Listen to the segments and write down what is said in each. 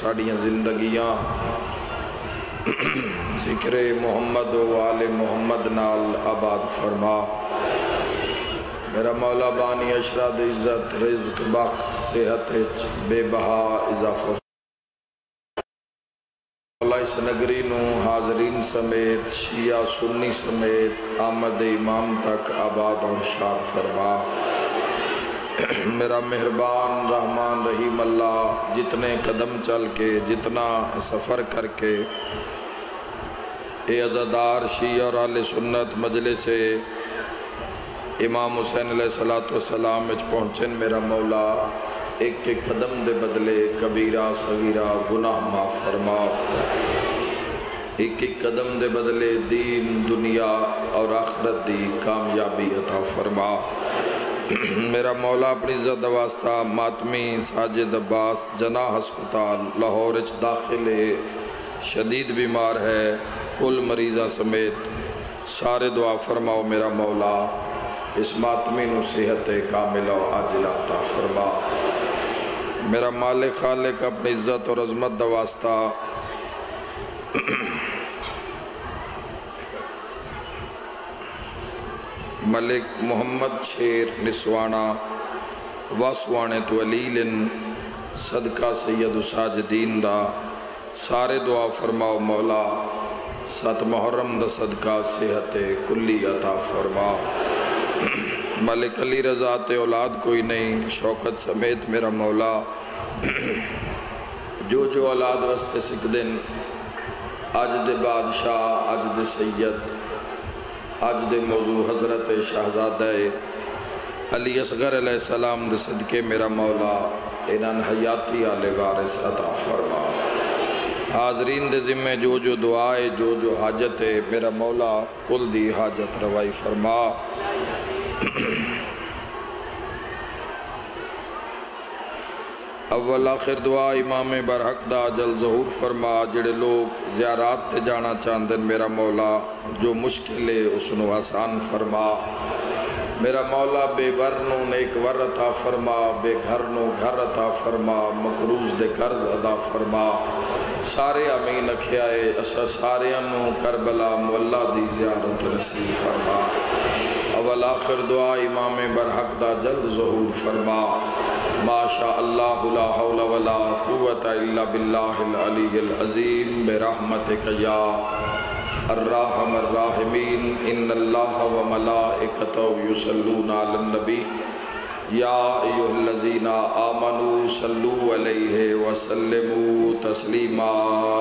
ساڑیاں زندگیاں ذکر محمد و آل محمد نال آباد فرما۔ میرا مولا بانی اشراد عزت رزق بخت صحت بے بہا اضافہ مولا اس نگری نو حاضرین سمیت شیعہ سنی سمیت آمد امام تک آباد اور شاد فرما۔ میرا مہربان رحمان رحیم اللہ جتنے قدم چل کے جتنا سفر کر کے اے عزادار شیعہ اور اہل سنت مجلس امام حسین علیہ السلام وچ پہنچن میرا مولا ایک ایک قدم دے بدلے کبیرہ صغیرہ گناہ معاف فرما۔ ایک ایک قدم دے بدلے دین دنیا اور آخرت دی کامیابی عطا فرما۔ میرا مولا اپنی عزت واسطہ ماتمی ساجد عباس جناح ہسپتال لاہور وچ داخل شدید بیمار ہے، کل مریضاں سمیت سارے دعا فرماؤ میرا مولا اس ماتمی نو صحت کاملہ و عاجلہ عطا فرما۔ میرا مالک خالق اپنی عزت اور عظمت دا واسطہ ملک محمد شیر نسوانہ واسوانے تو علیلن صدقہ سید ساجدین دا سارے دعا فرماؤ مولا سات محرم دا صدقہ صحت کلی عطا فرما۔ ملک علی رضا تے اولاد کوئی نہیں شوکت سمیت میرا مولا جو اولاد واسطے سکھ دن آج دے بادشاہ آج دے سید آج دے موضوع حضرت شہزادہ علی اصغر علیہ السلام دے صدقے میرا مولا انہاں حیاتی آل وارث عطا فرما۔ حاضرین دے ذمہ جو دعائے جو حاجت ہے میرا مولا کل دی حاجت روائی فرما۔ اول آخر دعا امام برحق دا جل ظہور فرما۔ جڑے لوگ زیارات تے جانا چاندن میرا مولا جو مشکل ہے اس نو آسان فرما۔ میرا مولا بے ور نو نیک ور عطا فرما، بے گھر نو گھر عطا فرما، مقروض دے قرض ادا فرما۔ سارے امین اکھیائے اسا سارے انو کربلا مولا دی زیارت نصیب فرما۔ اول آخر دعا امام برحق دا جلد ظہور فرما۔ ما شاء اللہ لا حول ولا قوة الا باللہ العلی العظیم برحمتک یا الرحم الراحمین ان اللہ و ملائکتہ یصلون علی النبی یا ایہا الذین آمنوا صلوا علیہ وسلموا تسلیما۔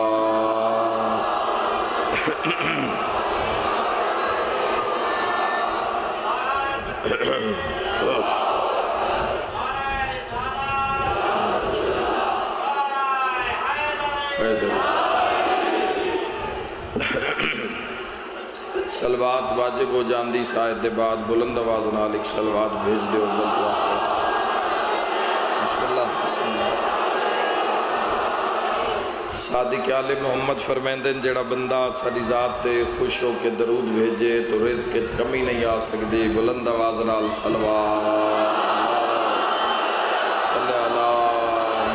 سلوات واجب ہو جاندی سائد دے بعد بلند آواز نال ایک سلوات بھیج دے اول تو آخر۔ بسم اللہ بسم اللہ۔ صادق آل محمد فرمیندن جڑا بندہ ساری ذات تے خوش ہو کے درود بھیجے تو رزق وچ کمی نہیں آ سکدی۔ بلند آواز نال سلوات صلی اللہ۔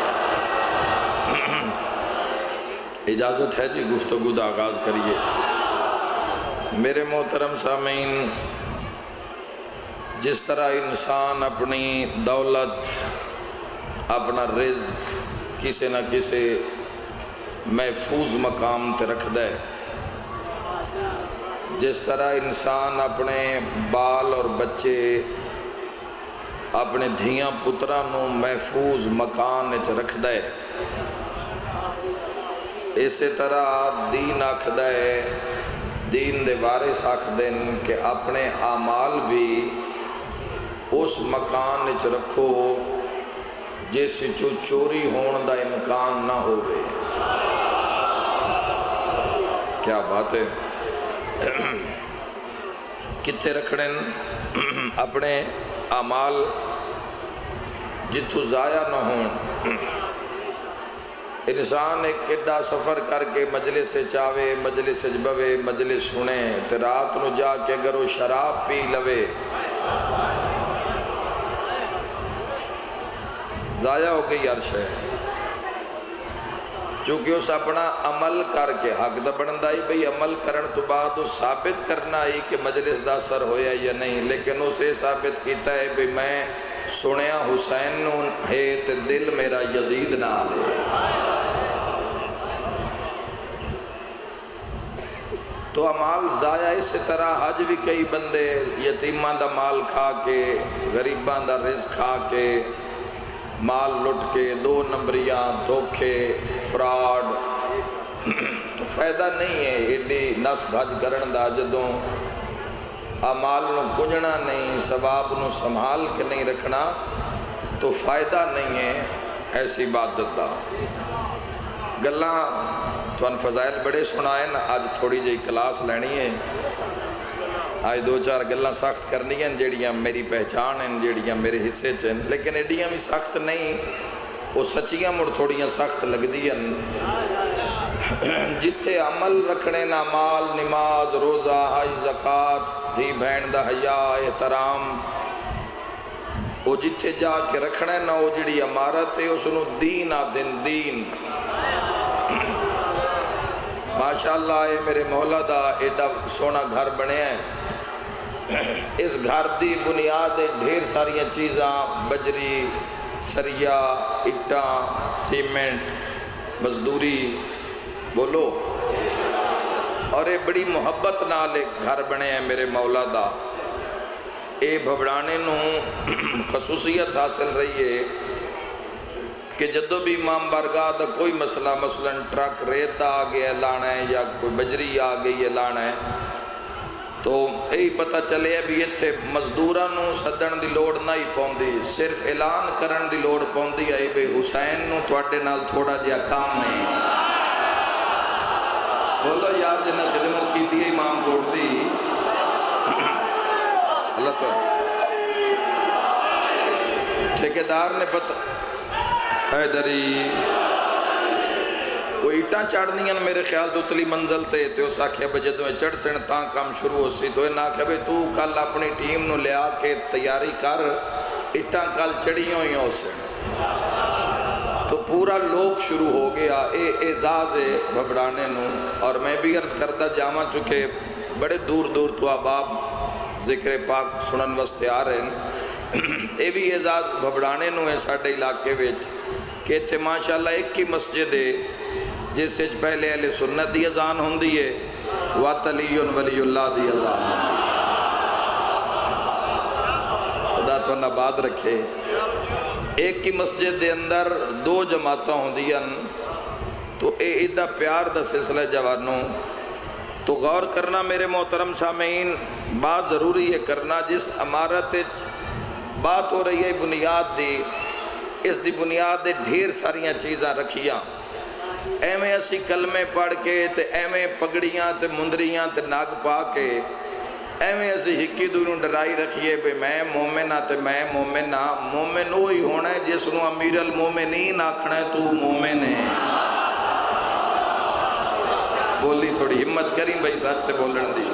اجازت ہے جی گفتگو دا آغاز کریے۔ میرے محترم سامعین، جس طرح انسان اپنی دولت اپنا رزق کسی نہ کسی محفوظ مقام تے رکھ دے، جس طرح انسان اپنے بال اور بچے اپنے دھیاں پترانوں محفوظ مکان وچ رکھ دے، اسی طرح دین آکھ دے دین دے وارث آکھ دن کہ اپنے اعمال بھی اس مکان وچ رکھو جس چو چوری ہون دا امکان نہ ہوئے۔ کیا بات ہے؟ کتے رکھنے اپنے اعمال جتو ضائع نہ ہون۔ انسان ایک کڈا سفر کر کے مجلس سے چاوے مجلس سے جبوے مجلس سنے تے رات نو جا کے اگر وہ شراب پی لوے ضائع ہو گئی عرش ہے۔ چونکہ اس اپنا عمل کر کے حق دا بندا ہی بھئی عمل کرن تو بعد وہ ثابت کرنا ہی کہ مجلس دا اثر ہویا یا نہیں، لیکن اسے ثابت کیتا ہے بھئی میں سنیا حسین نو ہے تے دل میرا یزید نال ہے۔ تو عمال ضائع اسی طرح حج بھی کئی بندے یتیمان دا مال کھا کے، غریبان دا رزق کھا کے، مال لٹ کے، 2 نمبریاں، دھوکے، فراڈ، تو فائدہ نہیں ہے ایڈی نس بھج کرن دا جدوں عمال نو کنجنا نہیں، ثواب نو سنبھال کے نہیں رکھنا، تو فائدہ نہیں ہے ایسی عبادت دا۔ گلاں تو فضائل بڑے سنائے نا، آج تھوڑی جی کلاس لینی ہے، آج 2-4 گلاں سخت کرنی ہیں جیڑیاں میری پہچان ہیں، جیڑیاں میرے حصے چن، لیکن ایڈیاں بھی سخت نہیں، وہ سچیاں مڑ تھوڑیاں سخت لگ دی ہیں۔ جتھے عمل رکھنے نا، مال، نماز، روزہ، حج، زکاة، دھی بہن دا حیا، احترام، وہ جتھے جا کے رکھنے نا، وہ جڑی عمارت ہے اس نو دین آدن، دین۔ ماشاءاللہ اے میرے مولا دا ایڈا سونا گھر بنے ہیں، اس گھر دی بنیاد ڈھیر ساریاں چیزاں، بجری، سریا، اٹاں، سیمنٹ، مزدوری، بولو، اور اے بڑی محبت نال ایک گھر بنے ہیں میرے مولا دا۔ اے بھبڑانے نو خصوصیت حاصل رہی ہے کہ جدو بھی امام بارگاہ دا کوئی مسئلہ، مثلا ٹرک ریت دا آگے لانا ہے یا کوئی بجری آگئی لانا ہے، تو یہی پتہ چلے بھی اتھے مزدوراں نو سدن دی لوڑ نہ ہی پوندی، صرف اعلان کرن دی لوڑ پوندی ہے بھئی حسین نو تواڈے نال تھوڑا جہا کام نہیں۔ بولو یار جنہ خدمت کیتی ہے امام کوٹ دی، اللہ تو ٹھیکیدار نے پتہ حیدری کوئی اٹاں چڑھنیاں میرے خیال تو اتلی منزل تے اس آکھیا بھئی جدوں چڑھ سن تاں کام شروع ہو سی، تو انہاں آکھیا بھئی تو کل اپنی ٹیم نو لیا کے تیاری کر، اٹاں کل چڑھیوں ہی ہو سن، تو پورا لوگ شروع ہو گیا۔ اے اعزاز ہے بھبڑانے نو، اور میں بھی عرض کرتا جاواں چکے بڑے دور دور تو احباب ذکر پاک سنن واسطے آ رہے ہیں۔ اے بھی اعزاز بھبڑانے نو ہے ساڈے علاقے وچ کہ اتھے ماشاءاللہ ایک ہی مسجد ہے جس وچ پہلے اہل سنت دی اذان ہوندی ہے، وَعَلِيٌّ وَلِيُّ اللَّهِ دی اذان ہوندی ہے۔ خدا تو نباد رکھے۔ ایک ہی مسجد دے اندر 2 جماعتاں ہوندیاں، تو اے ایڈا پیار دا سلسلہ جوانوں، تو غور کرنا میرے محترم سامعین، بات ضروری ہے کرنا۔ جس عمارت بات ہو رہی ہے بنیاد دی، اس دی بنیاد دے ڈھیر ساریاں چیزاں رکھیاں، ایویں اسی کلمے پڑھ کے تے ایویں پگڑیاں تے مندریاں تے ناگ پا کے ایویں اسی ہکی دونوں ڈرائی رکھیے بے میں مومن ہاں تے میں مومن ہاں۔ مومن وہی ہونا ہے جس نو امیر المومنین آکھنا ہے تو مومن ہے۔ بولی تھوڑی ہمت کریں بھائی سچ تے بولن دی،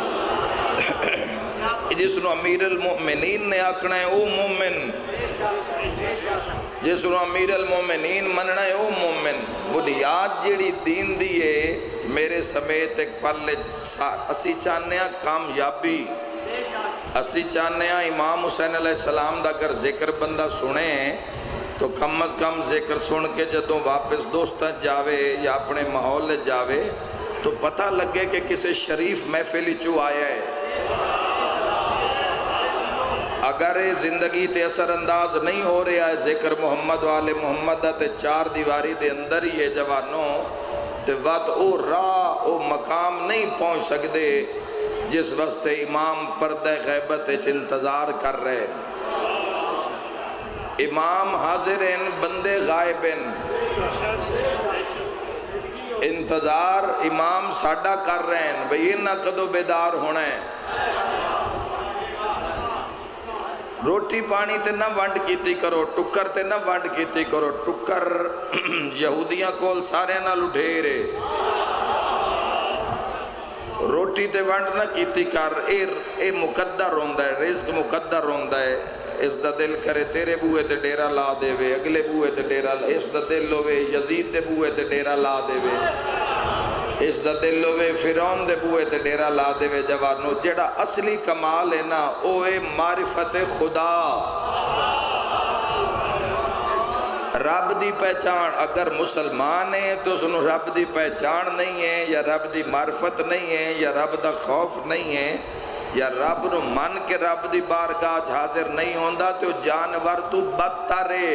جس نو امیر المومنین نے آکھنا ہے او مومن، جس نو امیر المومنین مننا ہے او مومن۔ بنیاد جیڑی دین دیئے میرے سمیت ایک پلے اسی چاہنے ہیں کامیابی، اسی چاہنے ہیں امام حسین علیہ السلام دا اگر ذکر بندہ سنے تو کم از کم ذکر سن کے جدوں واپس دوستاں جاوے یا اپنے ماحول جاوے تو پتہ لگے کہ کسے شریف محفلی چو آیا ہے۔ اگر زندگی تے اثر انداز نہیں ہو رہا ہے ذکر محمد والے محمد تے 4 دیواری دے اندر ہی ہے جوانوں، تے وقت او راہ او مقام نہیں پہنچ سکتے جس واسطے امام پردہ غیبت انتظار کر رہے ہیں۔ امام حاضر ہیں بندے غائب ہیں، انتظار امام ساڈا کر رہے ہیں بھئی نہ کدو بیدار ہونا ہے۔ روٹی پانی تے نہ ونڈ کیتی کرو، ٹکر تے نہ ونڈ کیتی کرو، ٹکر یہودیاں کول سارے نہ لٹھیرے، روٹی تے ونڈ نہ کیتی کر، اے مقدر ہوندہ ہے، رزق مقدر ہوندہ ہے۔ اس دا دل کرے تیرے بوئے تے ڈیرا لا دے وے، اگلے بوئے تے ڈیرا، اس دا دل ہوئے یزید دے بوئے تے ڈیرا لا دے وے، اس دا دل ہوئے فرعون دے بوئے تے ڈیرا لا دے وے۔ جوانو جڑا اصلی کمال ہے نا اوے معرفت خدا، رب دی پہچان۔ اگر مسلمان ہے تو سنو رب دی پہچان نہیں ہے، یا رب دی معرفت نہیں ہے، یا رب دا خوف نہیں ہے، یا رب نو من کے رب دی بارگاہ حاضر نہیں ہوندا، تو جانور تو بدتر ہے۔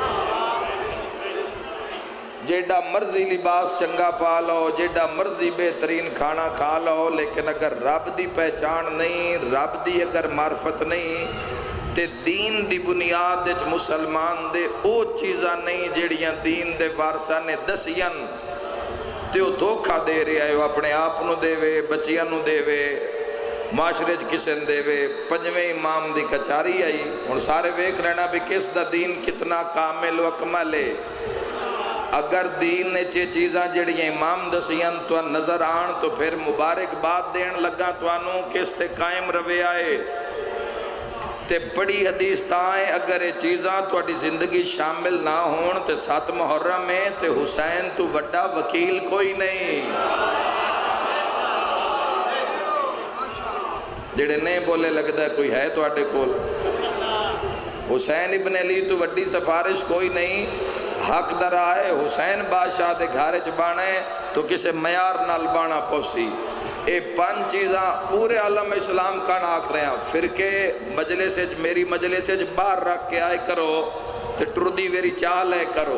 جیڑا مرضی لباس چنگا پا لو، جیڑا مرضی بہترین کھانا کھا لو، لیکن اگر رب دی پہچان نہیں، رب دی اگر معرفت نہیں، تے دین دی بنیاد وچ مسلمان دے او چیزاں نہیں جیڑیاں دین دے وارثاں نے دسیاں، تے او دھوکھا دے رہے آئے، اپنے آپ نو دے وے، بچیاں نو دے وے، معاشرے کسن دے وے۔ پنجویں امام دی کچاری آئی، ہن سارے ویکھ رہنا بھی کس دا دین کتنا کامل و اکمل ہے۔ اگر دین نے چیزاں جڑیاں امام دسیاں تو نظر آن، تو پھر مبارک بات دین لگا تو انو کس تے قائم روے آئے۔ تے بڑی حدیث تائیں اگر یہ چیزاں تو اڈی زندگی شامل نہ ہون، تے 7 محرم میں تے حسین تو وڈا وکیل کوئی نہیں۔ جڑے نہیں بولے لگتا ہے کوئی ہے تو اڈے کول، حسین ابن علی تو وڈی سفارش کوئی نہیں۔ حق در آئے حسین بادشاہ دے گھارے چبانے تو کسے معیار نال بانا پوسی۔ اے 5 چیزاں پورے عالم اسلام کا آکھ رہے ہیں، فرقے مجلس میری مجلس باہر رکھ کے آئے کرو، تے ٹردی ویری چال ہے کرو،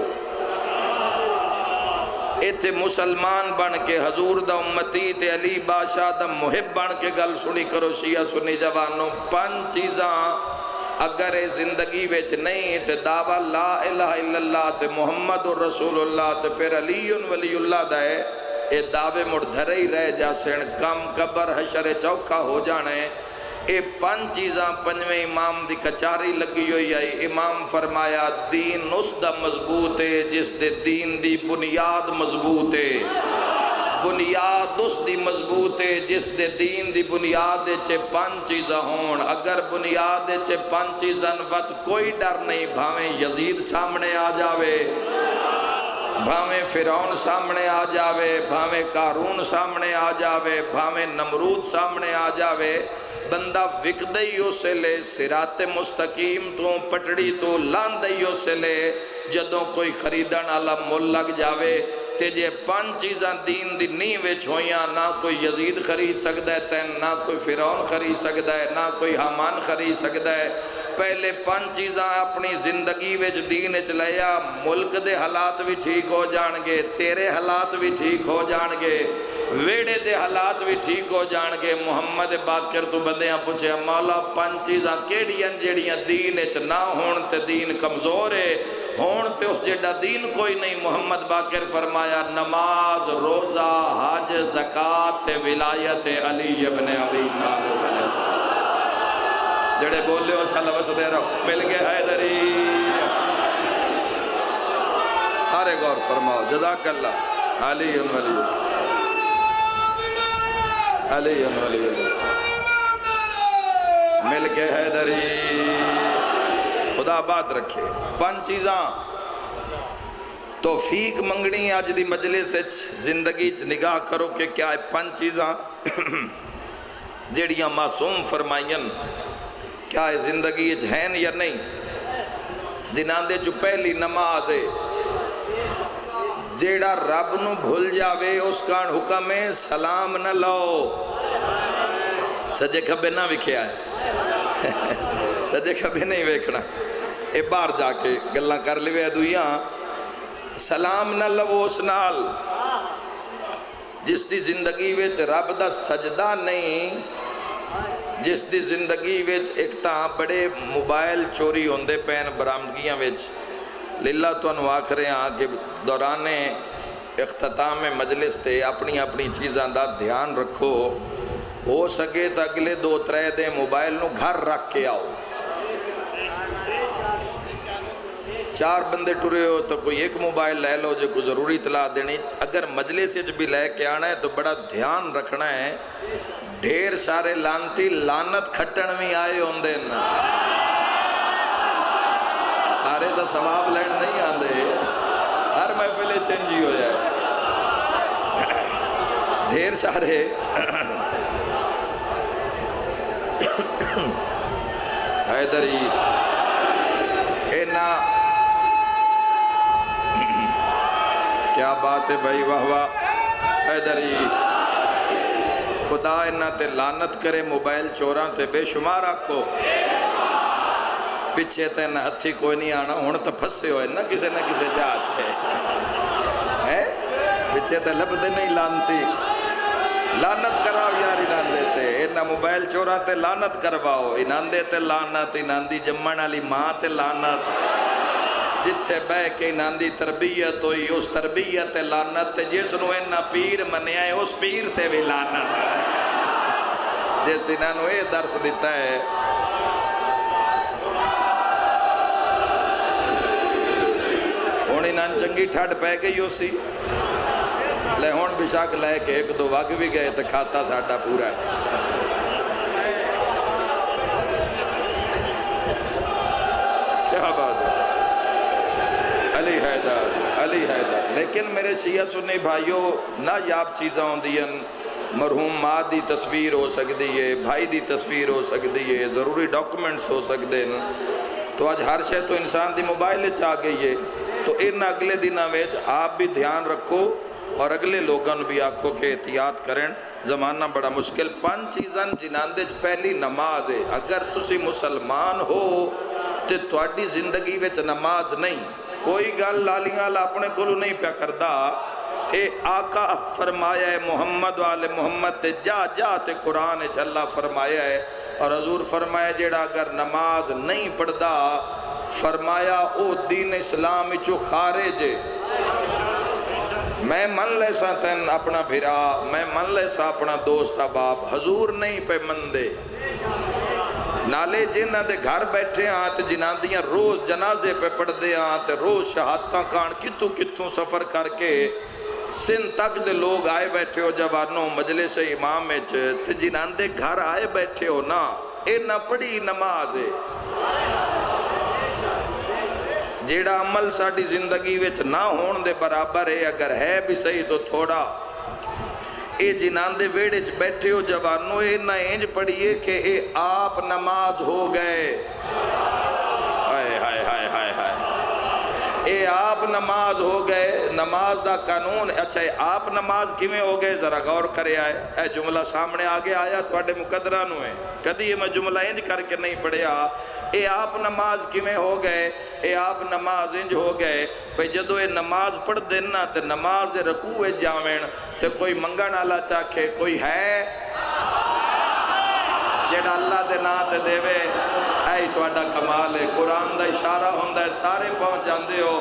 ایتھے مسلمان بن کے حضور دا امتی تے علی بادشاہ دا محب بن کے گل سنی کرو۔ شیعہ سنی جوانوں 5 چیزاں اگر زندگی ویچ نہیں، تے دعویٰ لا الہ الا اللہ تے محمد رسول اللہ تے پھر علی ولی اللہ دائے، اے دعوے مڑ دھرے ہی رہ جاسن، کم قبر حشر چوکھا ہو جانے۔ اے 5 چیزاں پنجویں امام دی کچاری لگی ہوئی آئی۔ امام فرمایا دین اس دا مضبوط ہے جس دے دین دی بنیاد مضبوط ہے، بنیاد اس دی مضبوط ہے جس دے دین دی بنیاد چے 5 چیزاں ہون۔ اگر بنیاد چے 5 چیزاں وقت کوئی ڈر نہیں، بھاویں یزید سامنے آ جاوے، بھاویں فرعون سامنے آ جاوے، بھاویں قارون سامنے آ جاوے، بھاویں نمرود سامنے آ جاوے، بندہ وکدئی اسے لے، صراط مستقیم تو پٹڑی تو لاندئی اسے لے۔ جدوں کوئی خریدن والا مول لگ جاوے، تے جے 5 چیزاں دین دی نہیں وچ ہویاں، نہ کوئی یزید خرید سکتا ہے تین، نہ کوئی فرعون خرید سکتا ہے، نہ کوئی حامان خرید سکتا ہے۔ پہلے 5 چیزاں اپنی زندگی وچ دین وچ لیا، ملک دے حالات بھی ٹھیک ہو جان گے، تیرے حالات بھی ٹھیک ہو جان گے، ویڑے دے حالات بھی ٹھیک ہو جان گے۔ محمد باقر تو بندیاں پوچھے مولا 5 چیزاں کیڑیاں جیڑیاں دین وچ نہ ہون تے دین کمزور ہے، ہون تے اس جیڑا دین کوئی نہیں۔ محمد باقر فرمایا نماز، روزہ، حج، زکاة تے ولایت علی ابن ابی طالب علیہ السلام۔ جڑے بولے ہو سالہ وسدے رہو، مل گئے حیدری۔ سارے غور فرماؤ، جزاک اللہ۔ علی ولی علی ولی مل کے حیدری، خدا بات رکھے۔ 5 چیزاں توفیق منگنی آج دی مجلس زندگی نگاہ کرو کہ کیا ہے 5 چیزاں جیڑیاں معصوم فرمائیں، کیا ہے زندگی ہیں یا نہیں۔ دنان دے جو پہلی نماز ہے، جیڑا رب نو بھول جاوے اس کان حکم ہے سلام نہ لو۔ سجے کھبے نہ وکھیا ہے، سجے کھبے نہیں ویکھنا، اے باہر جا کے گلاں کر لیوے دویاں۔ سلام نہ لو اس نال جس دی زندگی وچ رب دا سجدہ نہیں، جس دی زندگی وچ ایک تاں بڑے موبائل چوری ہوندے پین برآمدگیاں وچ۔ للہ تو انہوں آکھ رہے ہیں کہ دوران اختتام مجلس تے اپنی اپنی چیزاں دا دھیان رکھو، ہو سکے تو اگلے 2-3 دے موبائل نو گھر رکھ کے آؤ۔ 4 بندے ٹرے ہو تو کوئی ایک موبائل لے لو جو کوئی ضروری اطلاع دینی۔ اگر مجلس بھی لے کے آنا ہے تو بڑا دھیان رکھنا ہے، ڈھیر سارے لانتی لانت کھٹن میں آئے ہوندے نا۔ سارے دا ثواب لین نہیں آندے، ہر محفل چنج ہی ہو جائے، ڈھیر سارے حیدری اینا کیا بات ہے بھائی، واہ واہ حیدری خدا انہاں تے لعنت کرے، موبائل چوراں تے بے شمار آکھو، پچھے تے نہ ہتھی کوئی نہیں آنا، ہون تو پھسے ہوئے نہ کسے جات ہے، پچھے تے لب دے نہیں لانتی، لعنت کراؤ یار انہاں دے تے، انہاں موبائل چوراں تے لعنت کرواؤ، انہاں دے تے لعنت، انہاں دی جمعن علی ماں تے لعنت، جتھے بہ کے انہاں دی تربیت ہوئی اس تربیت تے لعنت، جس نو انہاں پیر منیا ہے اس پیر تے بھی لعنت، جس انہاں نو اے درس دیتا ہے۔ ہون انہاں چنگی ٹھاڑ پہ گئی ہو سی، لے ہون بشاک لے کے ایک دو وگ بھی گئے تو کھاتا ساڑھا پورا ہے، کیا بات ہے، علی حیدر، علی حیدر۔ لیکن میرے شیعہ سنی بھائیوں نایاب چیزاں ہوں دیئن، مرحوم ماں دی تصویر ہو سکتی ہے، بھائی دی تصویر ہو سکتی ہے، ضروری ڈاکومنٹس ہو سکتے ہیں، تو آج ہر شے تو انسان دی موبائل چاہ گئی ہے، تو ان اگلے دنوں میں آپ بھی دھیان رکھو اور اگلے لوگوں بھی آکھو کہ احتیاط کریں، زمانہ بڑا مشکل۔ 5 چیزاں جنہاں دے پہلی نماز ہے، اگر تسی مسلمان ہو تو تواڈی زندگی وچ نماز نہیں، کوئی گل لالیاں اپنے کولو نہیں پیا کردا، اے آقا فرمایا ہے محمد والے محمد تے جا جا تے قرآن وچ اللہ فرمایا ہے، اور حضور فرمایا جیڑا اگر نماز نہیں پڑھدا فرمایا او دین اسلام وچوں خارج ہے۔ میں من لے سا تین اپنا بھرا، میں من لے سا اپنا دوست باپ، حضور نہیں پہ مندے، نالے جنہ دے گھر بیٹھے ہاں تے جنہاں دیاں روز جنازے پہ پڑھ دے ہاں تے روز شہادتاں کان کتوں سفر کر کے سن تک دے لوگ آئے بیٹھے ہو جوانوں مجلس امام وچ تے جنہاں دے گھر آئے بیٹھے ہو نا، اے نہ پڑھی نماز ہے، جیڑا عمل ساڑی زندگی وچ نہ ہون دے برابر ہے، اگر ہے بھی صحیح تو تھوڑا، اے جنہاں دے ویڑے چ بیٹھے ہو جوانوں، اے نہ انج پڑھئے کہ اے آپ نماز ہو گئے، ہائے ہائے ہائے ہائے ہائے، اے آپ نماز ہو گئے، نماز دا قانون، اچھا اے آپ نماز کیویں ہو گئے ذرا غور کرے آئے، اے جملہ سامنے آگے آیا تواڈے مقدرہ نو ہے، کدی یہ میں جملہ انج کر کے نہیں پڑھیا، اے آپ نماز کیویں ہو گئے، اے آپ نماز انج ہو گئے، بھئی جدو اے نماز پڑھ دینا تے نماز دے رکوع جاویں تے کوئی منگن والا چاکھے کوئی ہے جیڑا اللہ دے نا تے دے وے، اے تواڈا کمال ہے، قرآن دا اشارہ ہوندا ہے، سارے پہنچ جاندے ہو،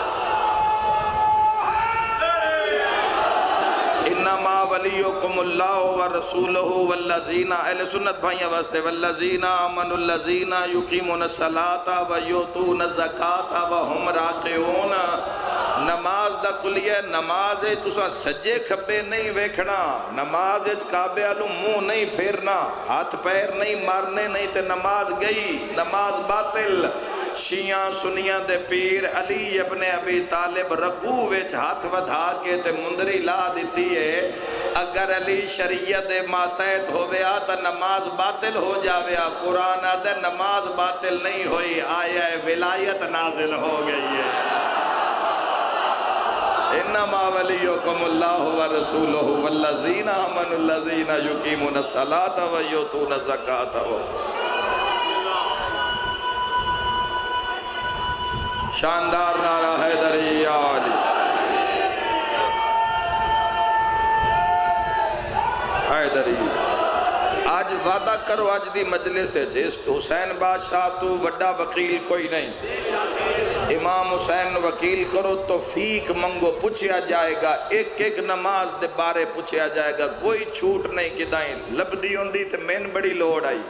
انما ولیکم اللہ ورسولہ والذین، اہل سنت بھائیاں واسطے، والذین آمنوا الذین یقیمون الصلاۃ ویؤتون الزکاۃ وہم راکعون، نماز دا کلیہ نماز ہے تساں سجے کھبے نہیں ویکھنا، نماز ہے کعبے والوں منہ نہیں پھیرنا، ہاتھ پیر نہیں مارنے، نہیں تے نماز گئی، نماز باطل۔ شیعہ سنیاں دے پیر علی ابن ابی طالب رکوع وچ ہاتھ ودھا کے تے مندری لا دیتی ہے، اگر علی شریعت ماتحت ہویا تا نماز باطل ہو جاویا، قرآن آدھے نماز باطل نہیں ہوئی، آیا ولایت نازل ہو گئی ہے، انما ولیکم اللہ ورسولہ والذین آمنوا الذین یقیمون الصلاۃ ویؤتون الزکاۃ۔ شاندار نعرہ حیدری علی، حیدری آج وعدہ کرو آج دی مجلس ہے جس حسین بادشاہ تو وڈا وکیل کوئی نہیں، امام حسین وکیل کرو تو فیق منگو پوچھیا جائے گا، ایک ایک نماز دے بارے پوچھیا جائے گا، کوئی چھوٹ نہیں کدائیں، لبدی ہوندی تے مین بڑی لوڑ آئی،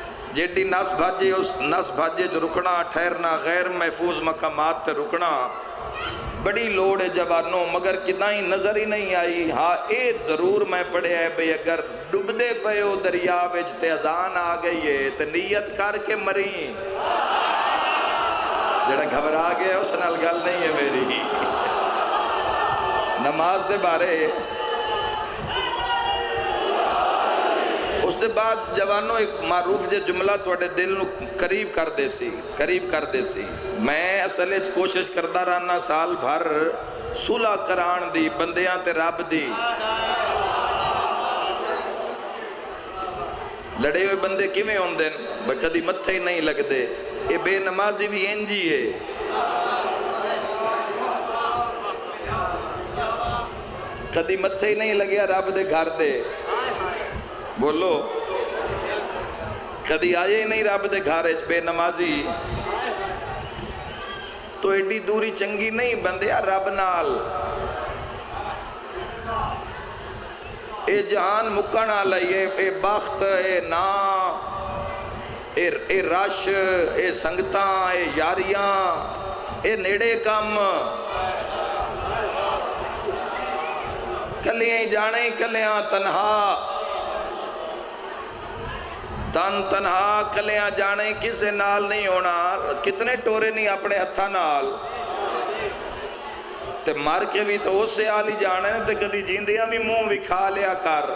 جیڑی نس بھاجے اس نس بھاجے چ رکنا، ٹھہرنا، غیر محفوظ مقامات تے رکنا، بڑی لوڑ ہے جوانوں، مگر کتنا ہی نظر ہی نہیں آئی۔ ہاں اے ضرور میں پڑھیا ہے بھئی اگر ڈبدے پے ہو دریا وچ تے اذان آ گئی ہے تے نیت کر کے مری۔ جڑا گھبرا گیا اس نال گل نہیں ہے میری۔ نماز دے بارے اس دے بعد جوانوں ایک معروف جے جملہ توڑے دل نو قریب کر دے سی۔ میں اصل اچ کوشش کردہ رہنا سال بھر صلح کران دی بندیاں تے رب دی۔ لڑے ہوئے بندے کیویں ہوندے بھئی کدی متھے ہی نہیں لگ دے، اے بے نمازی بھی انجی ہے۔ کدی متھے ہی نہیں لگیا رب دے گھر دے، بولو کدی آئے ہی نہیں رب دے گھر بے نمازی، تو ایڈی دوری چنگی نہیں بندیا رب نال۔ اے جہان مکن آلائی، اے بخت، اے نا، اے رش، اے سنگتاں، اے یاریاں، اے نیڑے کم، کلیاں جانے کلیاں تنہا، تنہا کلیاں جانے کسے نال نہیں ہونا۔ کتنے ٹورے نہیں اپنے ہتھا نال تے مار کے بھی تو اس سے آلی جانے تے کدی جیندیاں بھی منہ بھی کھا لیا کر۔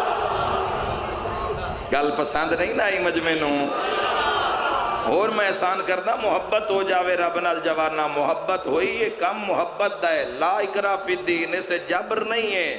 گل پسند نہیں نائی مجمع نو، اور میں احسان کردہ محبت ہو جاوے رب نال جوانا، محبت ہوئی یہ کم محبت دائے، لا اکراہ فی الدین، اسے جبر نہیں ہے،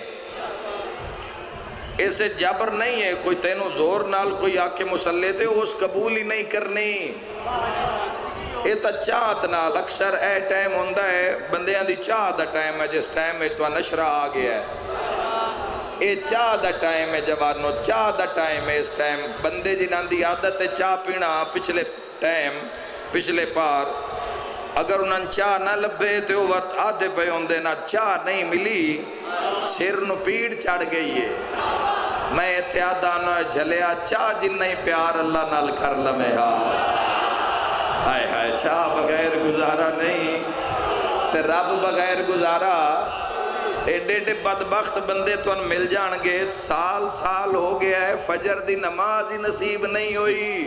اسے جبر نہیں ہے۔ کوئی تینوں زور نال کوئی آکے مسلح تے اس قبول ہی نہیں کرنی۔ اے تا چاہت نال اکثر اے ٹائم ہوندہ ہے، بندیاں دی چاہ دا ٹائم ہے جس ٹائم میں تو نشرہ آ گیا ہے۔ اے چاہ دا ٹائم ہے جوانو، چاہ دا ٹائم ہے۔ اس ٹائم بندے جنہاں دی عادت ہے چاہ پینا، پچھلے ٹائم پچھلے پار اگر انہاں چاہ نہ لبے تے وہ وقت آدھے پہ ہوندے نہ چاہ نہیں ملی، سر نو پیڑ چڑھ گئی ہے۔ میں اتحادہ نہ جھلیا چاہ جن نہیں پیار اللہ نال کر لمے ہاں، ہائے ہائے چاہ بغیر گزارا نہیں تے رب بغیر گزارا۔ ایڈے ایڈے بدبخت بندے تو ان مل جان گے، سال سال ہو گیا ہے فجر دی نماز ہی نصیب نہیں ہوئی۔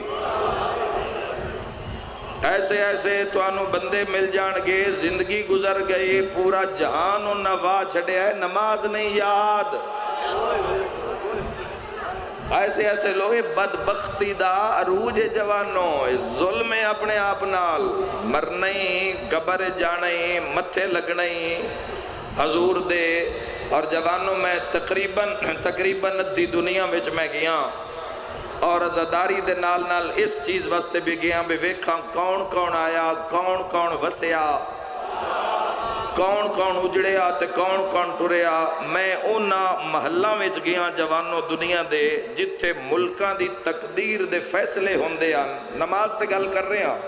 ایسے ایسے تو انو بندے مل جان گے، زندگی گزر گئی، پورا جہان ان نوا چھڑے ہے، نماز نہیں یاد۔ ایسے ایسے لوگ بدبختی دا عروج جوانوں، ظلم اپنے آپ نال، مرنئی قبر جانئی متھے لگنئی حضور دے۔ اور جوانوں میں تقریباً ادھی دنیا وچ میں گیا اور عزاداری دے نال نال اس چیز واسطے بھی گیا بھی ویکھاں کون کون آیا، کون کون وسیا، کون کون اجڑیا تے کون کون ٹریا۔ میں اونا محلہ وچ گیا جوانوں دنیا دے جتھے ملکاں دی تقدیر دے فیصلے ہوندے ہیں، نماز تے گل کر رہے ہیں،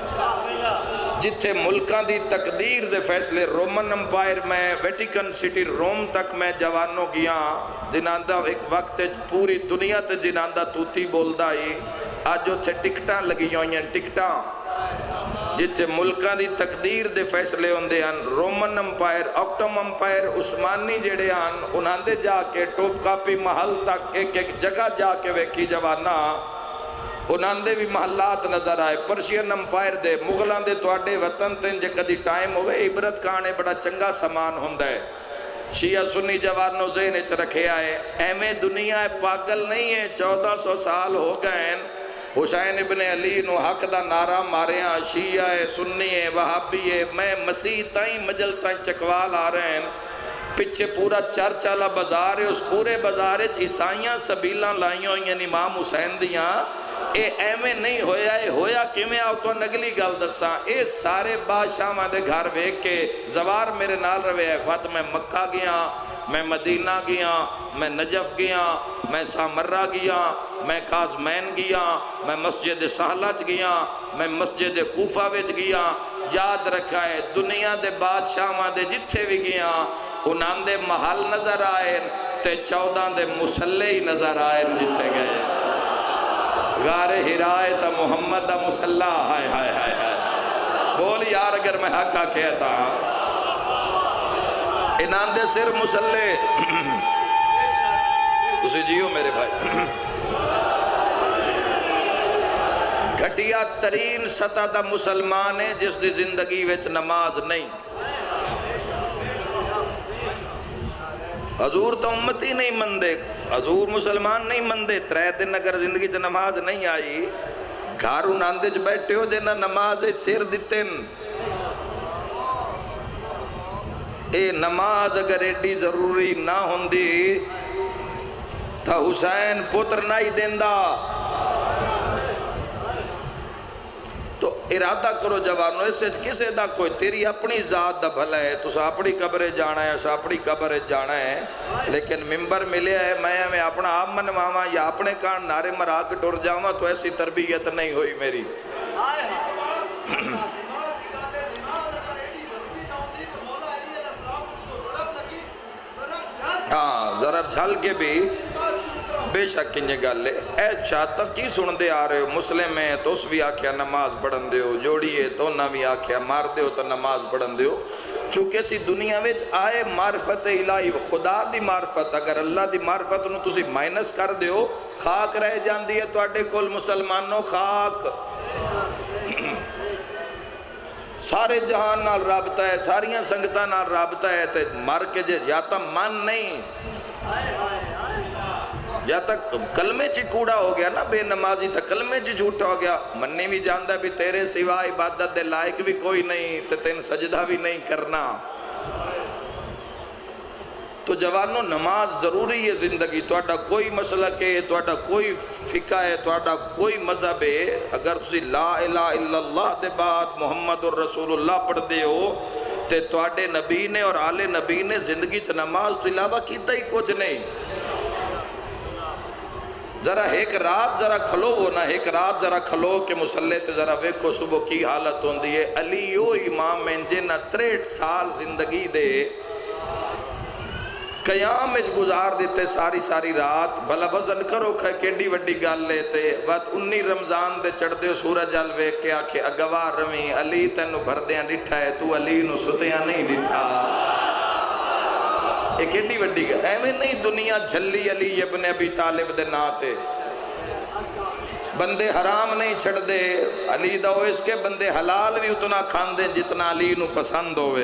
جتھے ملکاں دی تقدیر دے فیصلے، رومن امپائر میں ویٹیکن سٹی روم تک میں جوانوں گیا، جناندہ ایک وقت پوری دنیا تے جناندہ توتی بولدا ہی، آج جو تھے ٹکٹاں لگی ہوئیں ٹکٹاں، جتھے ملکاں دی تقدیر دے فیصلے ہوندے ہیں، رومن امپائر، آکٹم امپائر، عثمانی جڑے ہیں، انہاں دے جا کے ٹوپ کاپی محل تک ایک ایک جگہ جا کے ویکھی جوانا، انہاں دے بھی محلات نظر آئے، پرشین امپائر دے، مغلان دے توڑے وطن تین جے کدی ٹائم ہوئے، عبرت کانے بڑا چنگا سامان ہوندہ ہے۔ شیعہ سنی جوانوں ذہن چ رکھے آئے، ایمیں دنیا پاگل نہیں ہے، 1400 سال ہو گئے، حسین ابن علی نو حق دا نعرہ ماریاں، شیعہ سنی وہابی میں مسیح تائیں مجلسہ چکوال آ رہے ہیں، پچھے پورا چرچالا بازار ہے، اس پورے بازار ہے عیسائیاں سبیلاں لائیوں یعنی امام حسین دیاں، اے ایمیں نہیں ہویا، اے ہویا کیویں آؤ تو نگلی گل دساں، اے سارے بادشاہ دے گھر ویک کے زوار میرے نال روے ہے، وقت میں مکہ گیا، میں مدینہ گیا، میں نجف گیا، میں سامرہ گیا، میں کازمین گیا، میں مسجد سہلچ گیا، میں مسجد کوفہ وچ گیا۔ یاد رکھا ہے دنیا دے بادشاہ دے جتھے بھی گیا انہاں دے محل نظر آئے تے 14 دے مسلح ہی نظر آئے جتھے گئے، غار حرائے تا محمد دا مسلح، ہائے ہائے ہائے ہائے، بول یار اگر میں حقہ کہتا ہوں انہاں دے سر مسلے تسی جیو میرے بھائی گھٹیا ترین سطح دا مسلمان ہے جس دی زندگی وچ نماز نہیں حضور تو امتی نہیں مندے حضور مسلمان نہیں مندے 3 دن اگر زندگی چ نماز نہیں آئی گھاروں ناندے چ بیٹھے ہو جنہ نماز سر دیتن اے نماز اگر ایڈی ضروری نہ ہوندی تھا حسین پتر نہیں دیندہ تو ارادہ کرو جوانو اس سے کسے دا کوئی تیری اپنی ذات دا بھلا ہے تو سا اپنی قبر جانا ہے سا اپنی قبر جانا ہے لیکن ممبر ملے ہے میں اپنا آپ منواما یا اپنے کان نعرے مرا کے ٹر جاؤں تو ایسی تربیت نہیں ہوئی میری ہاں ضرب جھل کے بھی بے شک کنجے گل لے اے شاہد تک کی سن دے آ رہے ہو مسلم ہے تو اس بھی آکھیا نماز پڑھن دے ہو جوڑی ہے تو نہ بھی آکھیا مار دے ہو تو نماز پڑھن دے ہو چونکہ اسی دنیا وچ آئے معرفت الہی خدا دی معرفت اگر اللہ دی معرفت انہوں تسی مائنس کر دے ہو خاک رہ جان دی ہے تو اڈے کول مسلمانوں خاک سارے جہان نال رابطہ ہے ساریاں سنگتہ نال رابطہ ہے تے مر کے جے یا تا من نہیں یا تک کلمے چی کوڑا ہو گیا نا بے نمازی تا کلمے چی جھوٹا ہو گیا منی بھی جاندہ بھی تیرے سوا عبادت دے لائق بھی کوئی نہیں تے تین سجدہ بھی نہیں کرنا تو جوانوں نماز ضروری ہے زندگی تو اڈا کوئی مسئلہ کے تو اڈا کوئی فقہ ہے تو اڈا کوئی مذہب ہے اگر تسی لا الہ الا اللہ دے بعد محمد الرسول اللہ پڑھ دے ہو تے تو اڈے نبی نے اور آل نبی نے زندگی چ نماز تو علاوہ کیتا ہی کچھ نہیں ذرا ایک رات ذرا کھلو وہ نہ ایک رات ذرا کھلو کہ مسلح تے ذرا ویکھو صبح کی حالت ہوندی ہے علیو امام میں جنہ 63 سال زندگی دے قیام اچ گزار دیتے ساری رات بھلا وزن کرو کیڈی وڈی گل لے تے بات 19 رمضان دے چڑھ دے سورج جل ویکھ کے آکھے اگوار رویں علی تینوں بھردیاں ڈٹھا ہے تو علی نو ستیاں نہیں ڈٹھا ایک ایڈی وڈی گل ایویں نہیں دنیا جھلی علی ابن ابی طالب دے ناتے بندے حرام نہیں چھڑ دے علی دا اس کے بندے حلال بھی اتنا کھان دیں جتنا علی نو پسند ہوئے